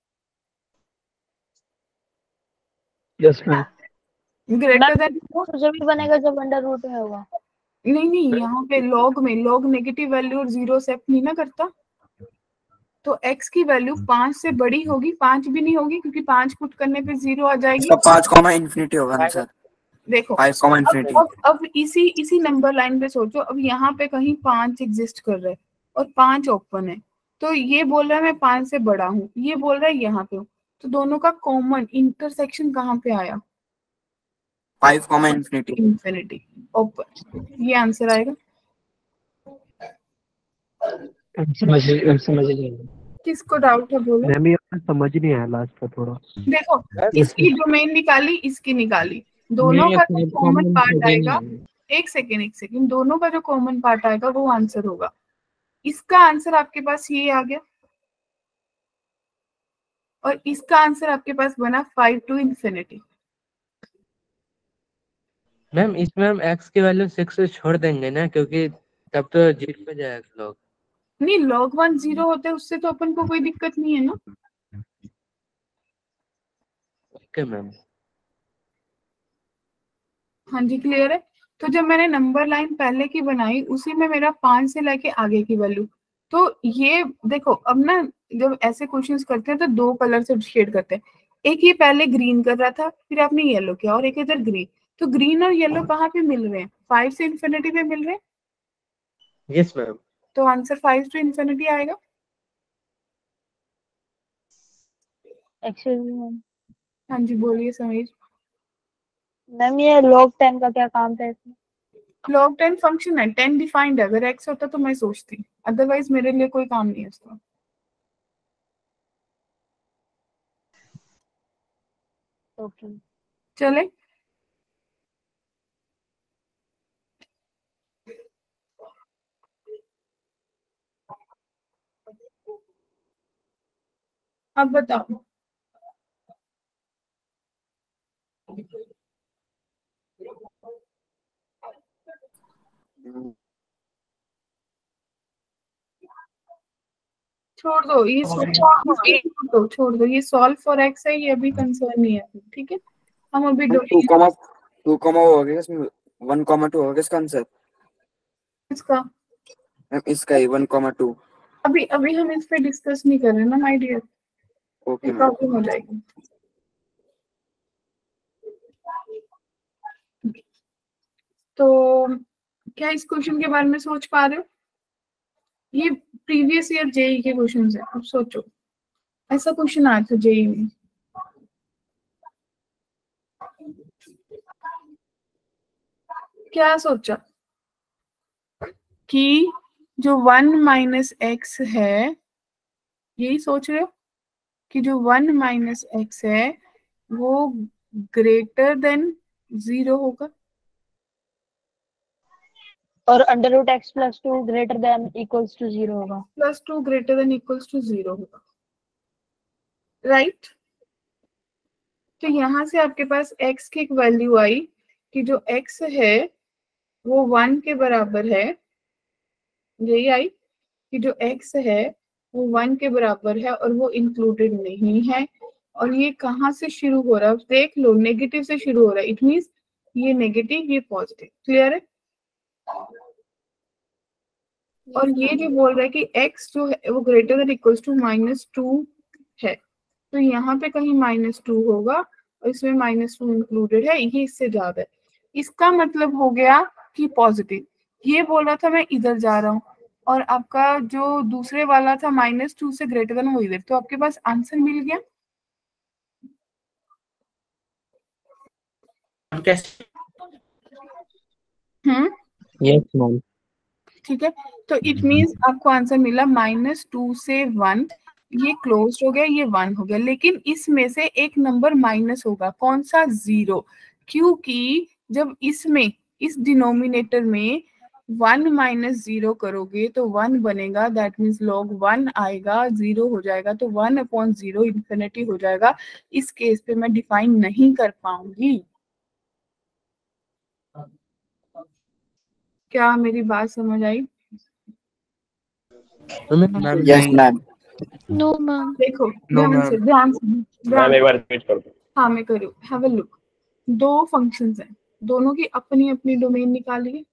Yes ma'am. ग्रेटर देन तो जब भी बनेगा जब अंडर रूट में होगा। नहीं नहीं, यहाँ पे लॉग में, लॉग नेगेटिव वैल्यू और जीरो एक्सेप्ट नहीं ना करता, तो x की वैल्यू पांच से बड़ी होगी, पांच भी नहीं होगी क्योंकि पांच पुट करने पे जीरो आ जाएगी। इसका पांच कॉमा इन्फिनिटी होगा आंसर। देखो फाइव कॉमा अब, इन्फिनिटी। अब अब इसी इसी नंबर लाइन पे सोचो, अब यहाँ पे कहीं पांच एग्जिस्ट कर रहा है और पांच ओपन है, तो ये बोल रहा है मैं पांच से बड़ा हूँ, ये बोल रहा है यहाँ पे हूँ, तो दोनों का कॉमन इंटरसेक्शन कहाँ पे आया? Five comma infinity. Infinity open, ये आंसर आएगा। समझ समझ नहीं आया। किसको डाउट है बोलो। मैम ये समझ नहीं आया लास्ट का थोड़ा। देखो इसकी डोमेन निकाली, इसकी निकाली, दोनों का जो कॉमन पार्ट आएगा, एक सेकेंड एक सेकेंड, दोनों का जो कॉमन पार्ट आएगा वो आंसर होगा। इसका आंसर आपके पास ये आ गया और इसका आंसर आपके पास बना फाइव टू इन्फिनिटी। मैम इसमें हम x की वैल्यू सिक्स से छोड़ देंगे ना, क्योंकि तब तो जीरो पे जाएगा लॉग। नहीं, लॉग वन जीरो होता है, उससे तो अपन को कोई दिक्कत नहीं है ना। Okay ma'am. हाँ जी क्लियर है। तो जब मैंने नंबर लाइन पहले की बनाई उसी में मेरा पांच से लेके आगे की वैल्यू, तो ये देखो अब ना जब ऐसे क्वेश्चंस करते हैं तो दो कलर से शेड करते हैं, एक ये पहले ग्रीन कर रहा था फिर आपने येलो किया और एक इधर ग्रीन, तो ग्रीन और येलो कहाँ पे मिल रहे हैं? फाइव से इन्फिनिटी पे मिल रहे हैं। Yes ma'am. तो आंसर फाइव टू इन्फिनिटी आएगा। एक्चुअली मैम हाँ जी बोलिए समीर। मैम ये लॉग टेन का क्या काम था इसमें? लॉग टेन फंक्शन है, टेन डिफाइंड है, अगर एक्स होता तो मैं सोचती, अदरवाइज मेरे लिए कोई काम नहीं है उसका। ओके चले अब बताओ। छोड़ दो ये छोड़ दो छोड़ दो ये सॉल्व फॉर एक्स है, ये अभी कंसर्न नहीं है, ठीक है। हम अभी टू कॉमा टू कॉमा हो गया इसमें, वन कॉमा टू होगा इसका आंसर। इसका मैम इसका ही वन कॉमा टू। अभी अभी हम इस पे डिस्कस नहीं कर रहे ना my dear, okay ma'am. Problem हो जाएगी। तो क्या इस क्वेश्चन के बारे में सोच पा रहे हो? ये प्रीवियस ईयर जेई के क्वेश्चन है, अब सोचो ऐसा क्वेश्चन आया था जेई में। क्या सोचा कि जो वन माइनस एक्स है, यही सोच रहे हो कि जो वन माइनस एक्स है वो ग्रेटर देन जीरो होगा और under root x plus two greater than equals to zero होगा। Plus two greater than equals to zero होगा, राइट। तो यहाँ से आपके पास x की एक वैल्यू आई कि जो x है वो वन के बराबर है, यही आई कि जो x है वो वन के बराबर है और वो इंक्लूडेड नहीं है। और ये कहाँ से शुरू हो रहा है देख लो, नेगेटिव से शुरू हो रहा है, इट मींस ये नेगेटिव ये पॉजिटिव, क्लियर है। और ये जो बोल रहा है कि x जो है वो greater than equals to minus two है, तो यहाँ पे कहीं माइनस टू होगा और इसमें माइनस टू इंक्लूडेड है, ये इससे ज्यादा है, इसका मतलब हो गया कि पॉजिटिव। ये बोल रहा था मैं इधर जा रहा हूँ और आपका जो दूसरे वाला था माइनस टू से ग्रेटर देन वो इधर, तो आपके पास आंसर मिल गया। कैसे? Hmm yes ma'am. ठीक है, तो इट मींस आपको आंसर मिला माइनस टू से वन, ये क्लोज हो गया, ये वन हो गया, लेकिन इसमें से एक नंबर माइनस होगा, कौन सा? जीरो, क्योंकि जब इसमें इस डिनोमिनेटर में वन माइनस जीरो करोगे तो वन बनेगा, दैट मीन्स लॉग वन आएगा, जीरो हो जाएगा, तो वन अपॉन जीरो इन्फिनिटी हो जाएगा। इस केस पे मैं डिफाइन नहीं कर पाऊंगी। क्या मेरी बात समझ आई? Yes ma'am. No ma'am. देखो No, ध्यान से ma'am. ध्यान से ध्यान मैम एक से। बार रिपीट कर दो। हाँ मैं करूँ, हैव अ लुक। दो फंक्शंस हैं, दोनों की अपनी अपनी डोमेन निकालिए,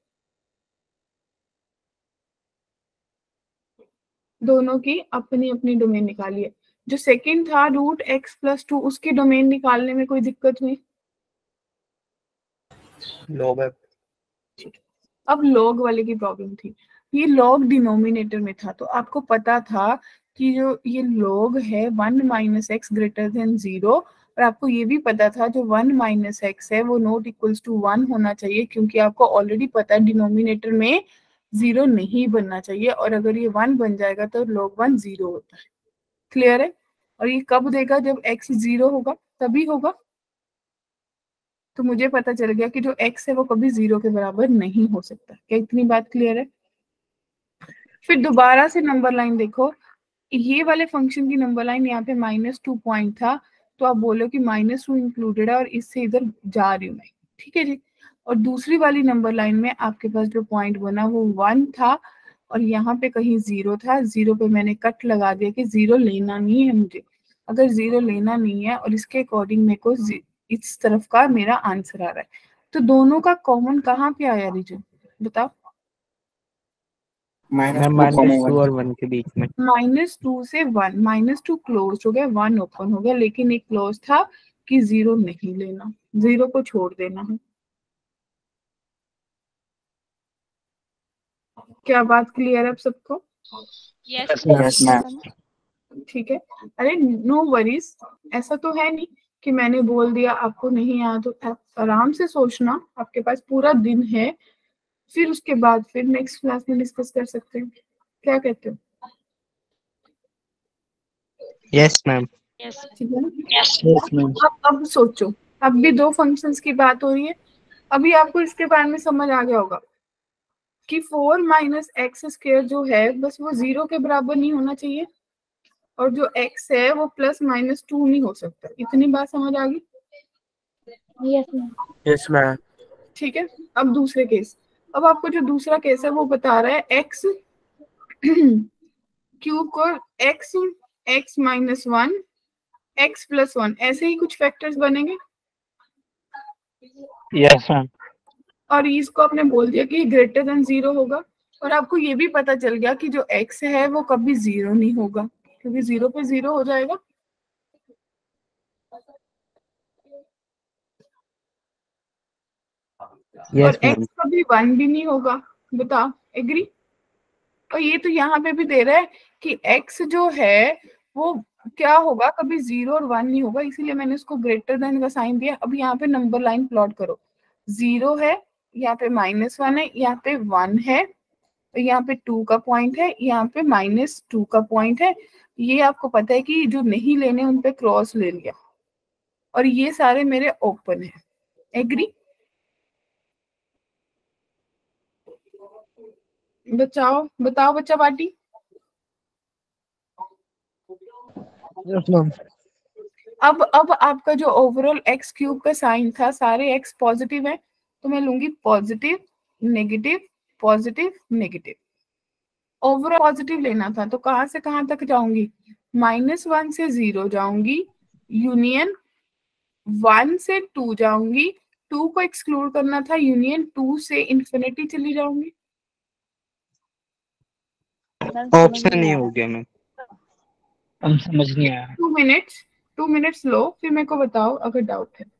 दोनों की अपनी अपनी डोमेन निकालिए। जो सेकंड था रूट एक्स प्लस टू, उसकी डोमेन निकालने में कोई दिक्कत हुई? No ma'am. अब लॉग वाले की प्रॉब्लम थी, ये लॉग डिनोमिनेटर में था, तो आपको पता था कि जो ये लॉग है one minus x greater than zero, और आपको ये भी पता था जो वन माइनस एक्स है वो नॉट इक्वल्स टू वन होना चाहिए, क्योंकि आपको ऑलरेडी पता है डिनोमिनेटर में जीरो नहीं बनना चाहिए, और अगर ये वन बन जाएगा तो लॉग वन जीरो होता है। क्लियर है? और ये कब देगा? जब एक्स जीरो होगा तभी होगा। तो मुझे पता चल गया कि जो x है वो कभी जीरो के बराबर नहीं हो सकता। क्या इतनी बात क्लियर है? फिर दोबारा से नंबर लाइन देखो, ये वाले फंक्शन की नंबर लाइन यहाँ पे माइनस टू पॉइंट था, तो आप बोलो कि माइनस टू इंक्लूडेड है और इससे इधर जा रही हूँ मैं, ठीक है जी। और दूसरी वाली नंबर लाइन में आपके पास जो पॉइंट बना वो वन था, और यहाँ पे कहीं जीरो था, जीरो पे मैंने कट लगा दिया कि जीरो लेना नहीं है मुझे। अगर जीरो लेना नहीं है और इसके अकॉर्डिंग मेरे को इस तरफ का मेरा आंसर आ रहा है, तो दोनों का कॉमन कहाँ पे आया रिजन बताओ? माइनस टू और वन के बीच में। माइनस टू से वन, माइनस टू क्लोज हो गया, वन ओपन हो गया, लेकिन एक क्लोज था कि जीरो नहीं लेना, जीरो को छोड़ देना है। क्या बात क्लियर है अब सबको? Yes yes ma'am. ठीक है, अरे नो वरीज, ऐसा तो है नहीं कि मैंने बोल दिया आपको नहीं आया, तो आप आराम से सोचना, आपके पास पूरा दिन है, फिर उसके बाद फिर नेक्स्ट क्लास में डिस्कस कर सकते हैं। क्या कहते हो? Yes ma'am. ठीक है ना? अब अब सोचो, अब भी दो फंक्शंस की बात हो रही है, अभी आपको इसके बारे में समझ आ गया होगा कि फोर माइनस एक्स स्क्वायर जो है बस वो जीरो के बराबर नहीं होना चाहिए, और जो x है वो प्लस माइनस टू नहीं हो सकता। इतनी बात समझ आ गई? Yes ma'am. Yes ma'am. ठीक है, अब दूसरे केस, अब आपको जो दूसरा केस है वो बता रहा है x क्यूब को x x minus one x plus one, ऐसे ही कुछ फैक्टर्स बनेंगे। Yes ma'am. और इसको आपने बोल दिया कि ग्रेटर देन जीरो होगा, और आपको ये भी पता चल गया कि जो x है वो कभी जीरो नहीं होगा, क्योंकि जीरो पे जीरो हो जाएगा। yes, और x कभी वन भी नहीं होगा, बताओ, एग्री? और ये तो यहाँ पे भी दे रहा है कि x जो है वो क्या होगा, कभी जीरो और वन नहीं होगा, इसीलिए मैंने उसको ग्रेटर देन का साइन दिया। अब यहाँ पे नंबर लाइन प्लॉट करो, जीरो है, यहाँ पे माइनस वन है, यहाँ पे वन है, यहाँ पे टू का पॉइंट है, यहाँ पे माइनस टू का पॉइंट है। ये आपको पता है कि जो नहीं लेने उन पे क्रॉस ले लिया, और ये सारे मेरे ओपन है। एग्री? बचाओ, बताओ बच्चा पार्टी। Yes ma'am. अब अब आपका जो ओवरऑल एक्स क्यूब का साइन था, सारे एक्स पॉजिटिव है, तो मैं लूंगी positive negative positive negative. Overall positive लेना था तो कहां से कहां तक जाऊंगी? माइनस वन से जीरो जाऊंगी, यूनियन वन से टू जाऊंगी, टू को एक्सक्लूड करना था, यूनियन टू से इंफिनिटी चली जाऊंगी। ऑप्शन नहीं हो गया मैम, हम समझ नहीं आया। टू मिनट्स टू मिनट्स लो, फिर मेरे को बताओ अगर डाउट है,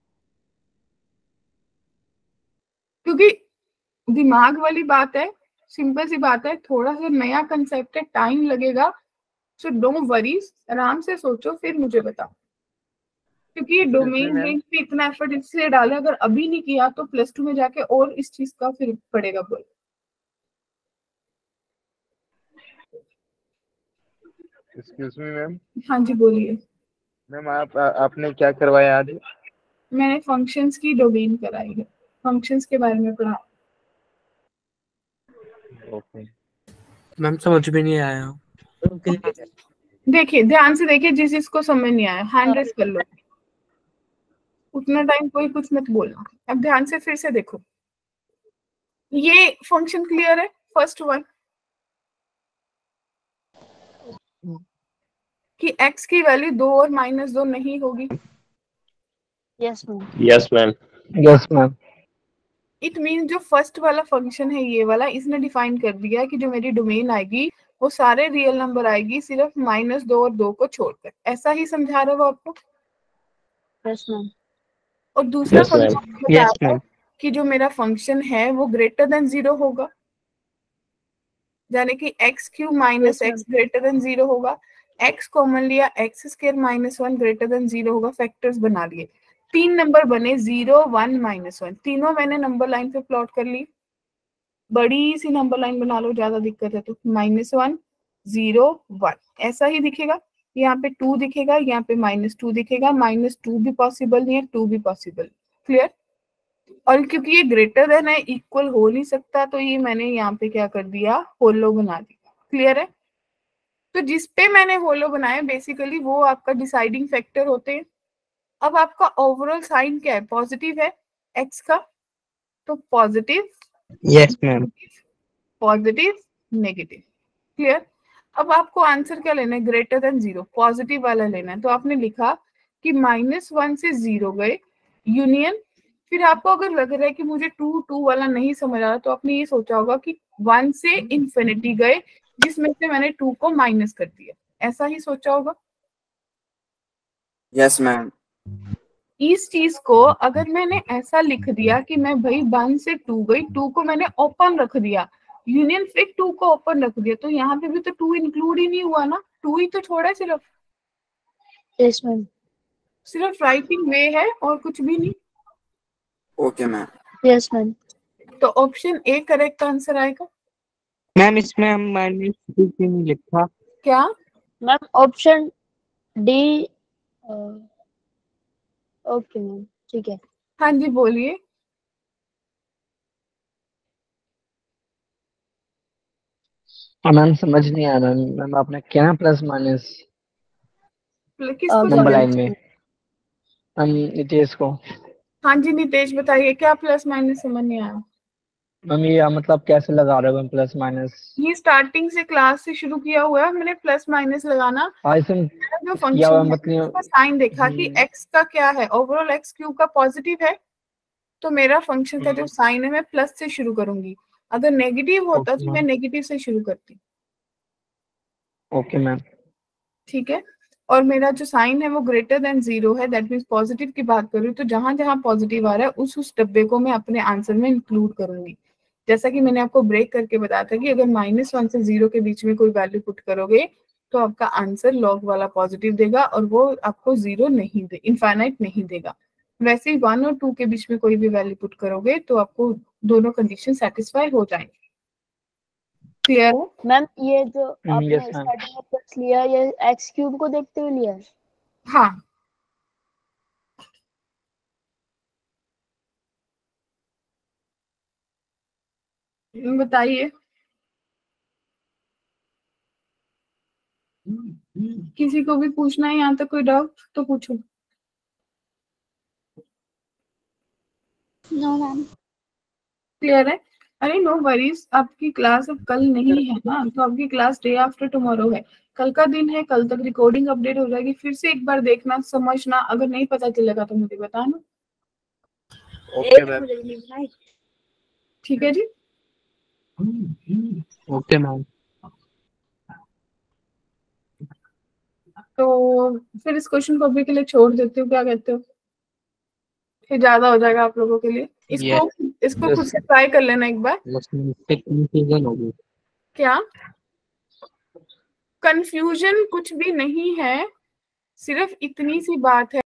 क्योंकि दिमाग वाली बात है, सिंपल सी बात है, थोड़ा सा नया कंसेप्ट है, टाइम लगेगा, सो डोंट वरीज, आराम से सोचो फिर मुझे बताओ। क्योंकि ये डोमेन रेंज पे इतना एफर्ट इसलिए डाले, अगर अभी नहीं किया तो प्लस टू में जाके और इस चीज का फिर पड़ेगा बोल। Excuse me ma'am. हाँ जी बोलिए। मैम आप आ, आपने क्या करवाया आज? मैंने फंक्शंस की डोमेन कराई है, फंक्शंस के बारे में पढ़ा। ओके मैम समझ में नहीं आया। देखिए ध्यान से देखिए, जिस जिसको समझ नहीं आया हैंड रेस कर लो, उतना टाइम कोई कुछ मत बोलना। अब ध्यान से फिर से देखो, ये फंक्शन क्लियर है? फर्स्ट वन कि x की वैल्यू दो और माइनस दो नहीं होगी। Yes ma'am. Yes ma'am. Yes ma'am. It mean जो फर्स्ट वाला फंक्शन है ये वाला, इसने डिफाइन कर दिया कि जो मेरी डोमेन आएगी वो सारे रियल नंबर आएगी सिर्फ माइनस दो और दो को छोड़कर। ऐसा ही समझा रहा हो आपको? Yes ma'am. और दूसरा Yes, ma'am. फंक्शन बता रहा है कि जो मेरा फंक्शन है वो ग्रेटर देन जीरो होगा, यानी कि x cube minus x greater than zero होगा। एक्स कॉमन लिया, x square minus one greater than zero होगा। फैक्टर्स बना लिए, तीन नंबर बने, जीरो वन माइनस वन, तीनों मैंने नंबर लाइन पे प्लॉट कर ली। बड़ी सी नंबर लाइन बना लो, ज्यादा दिक्कत है तो माइनस वन जीरो वन ऐसा ही दिखेगा। यहाँ पे टू दिखेगा, यहाँ पे माइनस टू दिखेगा। माइनस टू भी पॉसिबल नहीं है, टू भी पॉसिबल। क्लियर? और क्योंकि ये ग्रेटर देन है, इक्वल हो नहीं सकता, तो ये मैंने यहाँ पे क्या कर दिया, होलो बना दिया। क्लियर है? तो जिस पे मैंने होलो बनाया बेसिकली वो आपका डिसाइडिंग फैक्टर होते हैं। अब आपका ओवरऑल साइन क्या है? पॉजिटिव है एक्स का, तो positive, yes ma'am. Positive, negative. Clear? अब आपको आंसर क्या लेना है? ग्रेटर देन जीरो, पॉजिटिव वाला लेना है। तो आपने लिखा कि माइनस वन से जीरो गए यूनियन। फिर आपको अगर लग रहा है कि मुझे टू टू वाला नहीं समझ आ रहा, तो आपने ये सोचा होगा कि वन से इंफिनिटी गए, जिसमें से मैंने टू को माइनस कर दिया। ऐसा ही सोचा होगा। Yes ma'am. इस चीज को अगर मैंने ऐसा लिख दिया कि मैं भाई वन से टू गई, टू को मैंने ओपन रख दिया, यूनियन फिर टू को ओपन रख दिया, तो यहाँ पे भी तो टू इंक्लूड ही नहीं हुआ ना, टू ही तो छोड़ा है सिर्फ। Yes ma'am. सिर्फ राइटिंग वे है और कुछ भी नहीं। Okay ma'am. Yes ma'am. तो ऑप्शन ए करेक्ट आंसर आएगा। मैम इसमें हम माइनस टू क्यों नहीं लिखा? क्या ma'am option D? Okay ma'am, ठीक है। हाँ जी बोलिए। मैम समझ नहीं आ रहा मैम, आपने क्या प्लस माइनस किसको नंबर समझ- लाइन में? हम नितेश को। हाँ जी नितेश बताइए, क्या प्लस माइनस समझ नहीं आया? मैम ये मतलब कैसे लगा रहे हो प्लस माइनस? ये स्टार्टिंग से क्लास से शुरू किया हुआ है मैंने प्लस माइनस लगाना। आज हम जो किया हुआ फंक्शन मतलब का साइन देखा कि x का क्या है, ओवरऑल x क्यूब का पॉजिटिव है, तो मेरा फंक्शन का जो साइन है मैं प्लस से शुरू करूंगी। अगर नेगेटिव होता ओके तो मैं नेगेटिव से शुरू करती। Okay ma'am. ठीक है? और मेरा जो साइन है वो ग्रेटर देन जीरो है, दैट मीन्स पॉजिटिव की बात कर रही हूँ, तो जहां जहां पॉजिटिव आ रहा है उस उस डब्बे को मैं अपने आंसर में इंक्लूड करूंगी। जैसा कि मैंने आपको ब्रेक करके बताया था कि अगर माइनस वन से जीरो के बीच में कोई वैल्यू पुट करोगे तो आपका आंसर लॉग वाला पॉजिटिव देगा और वो आपको जीरो नहीं दे, इनफाइनाइट नहीं देगा। वैसे ही वन और टू के बीच में कोई भी वैल्यू पुट करोगे तो आपको दोनों कंडीशन सेटिस्फाई हो जाएंगे। क्लियर है? मैम ये जो आपने yes, ma'am. स्टार्टिंग में प्लस लिया, ये एक्स क्यूब को देखते हुए लिया है? हाँ। बताइए, किसी को भी पूछना है यहाँ तक कोई डाउट तो पूछो। No ma'am. क्लियर है? अरे नो वरीज, आपकी क्लास अब कल नहीं है ना, तो आपकी क्लास डे आफ्टर टुमारो है। कल का दिन है, कल तक रिकॉर्डिंग अपडेट हो जाएगी, फिर से एक बार देखना, समझना, अगर नहीं पता चलेगा तो मुझे बताना। Okay ma'am. ठीक है जी? Okay ma'am. तो फिर इस क्वेश्चन को अभी के लिए छोड़ देते हो, क्या कहते हो? फिर ज्यादा हो जाएगा आप लोगों के लिए। इसको Yes. इसको Yes. खुद से ट्राई कर लेना एक बार। कंफ्यूजन होगी। क्या कंफ्यूजन? कुछ भी नहीं है, सिर्फ इतनी सी बात है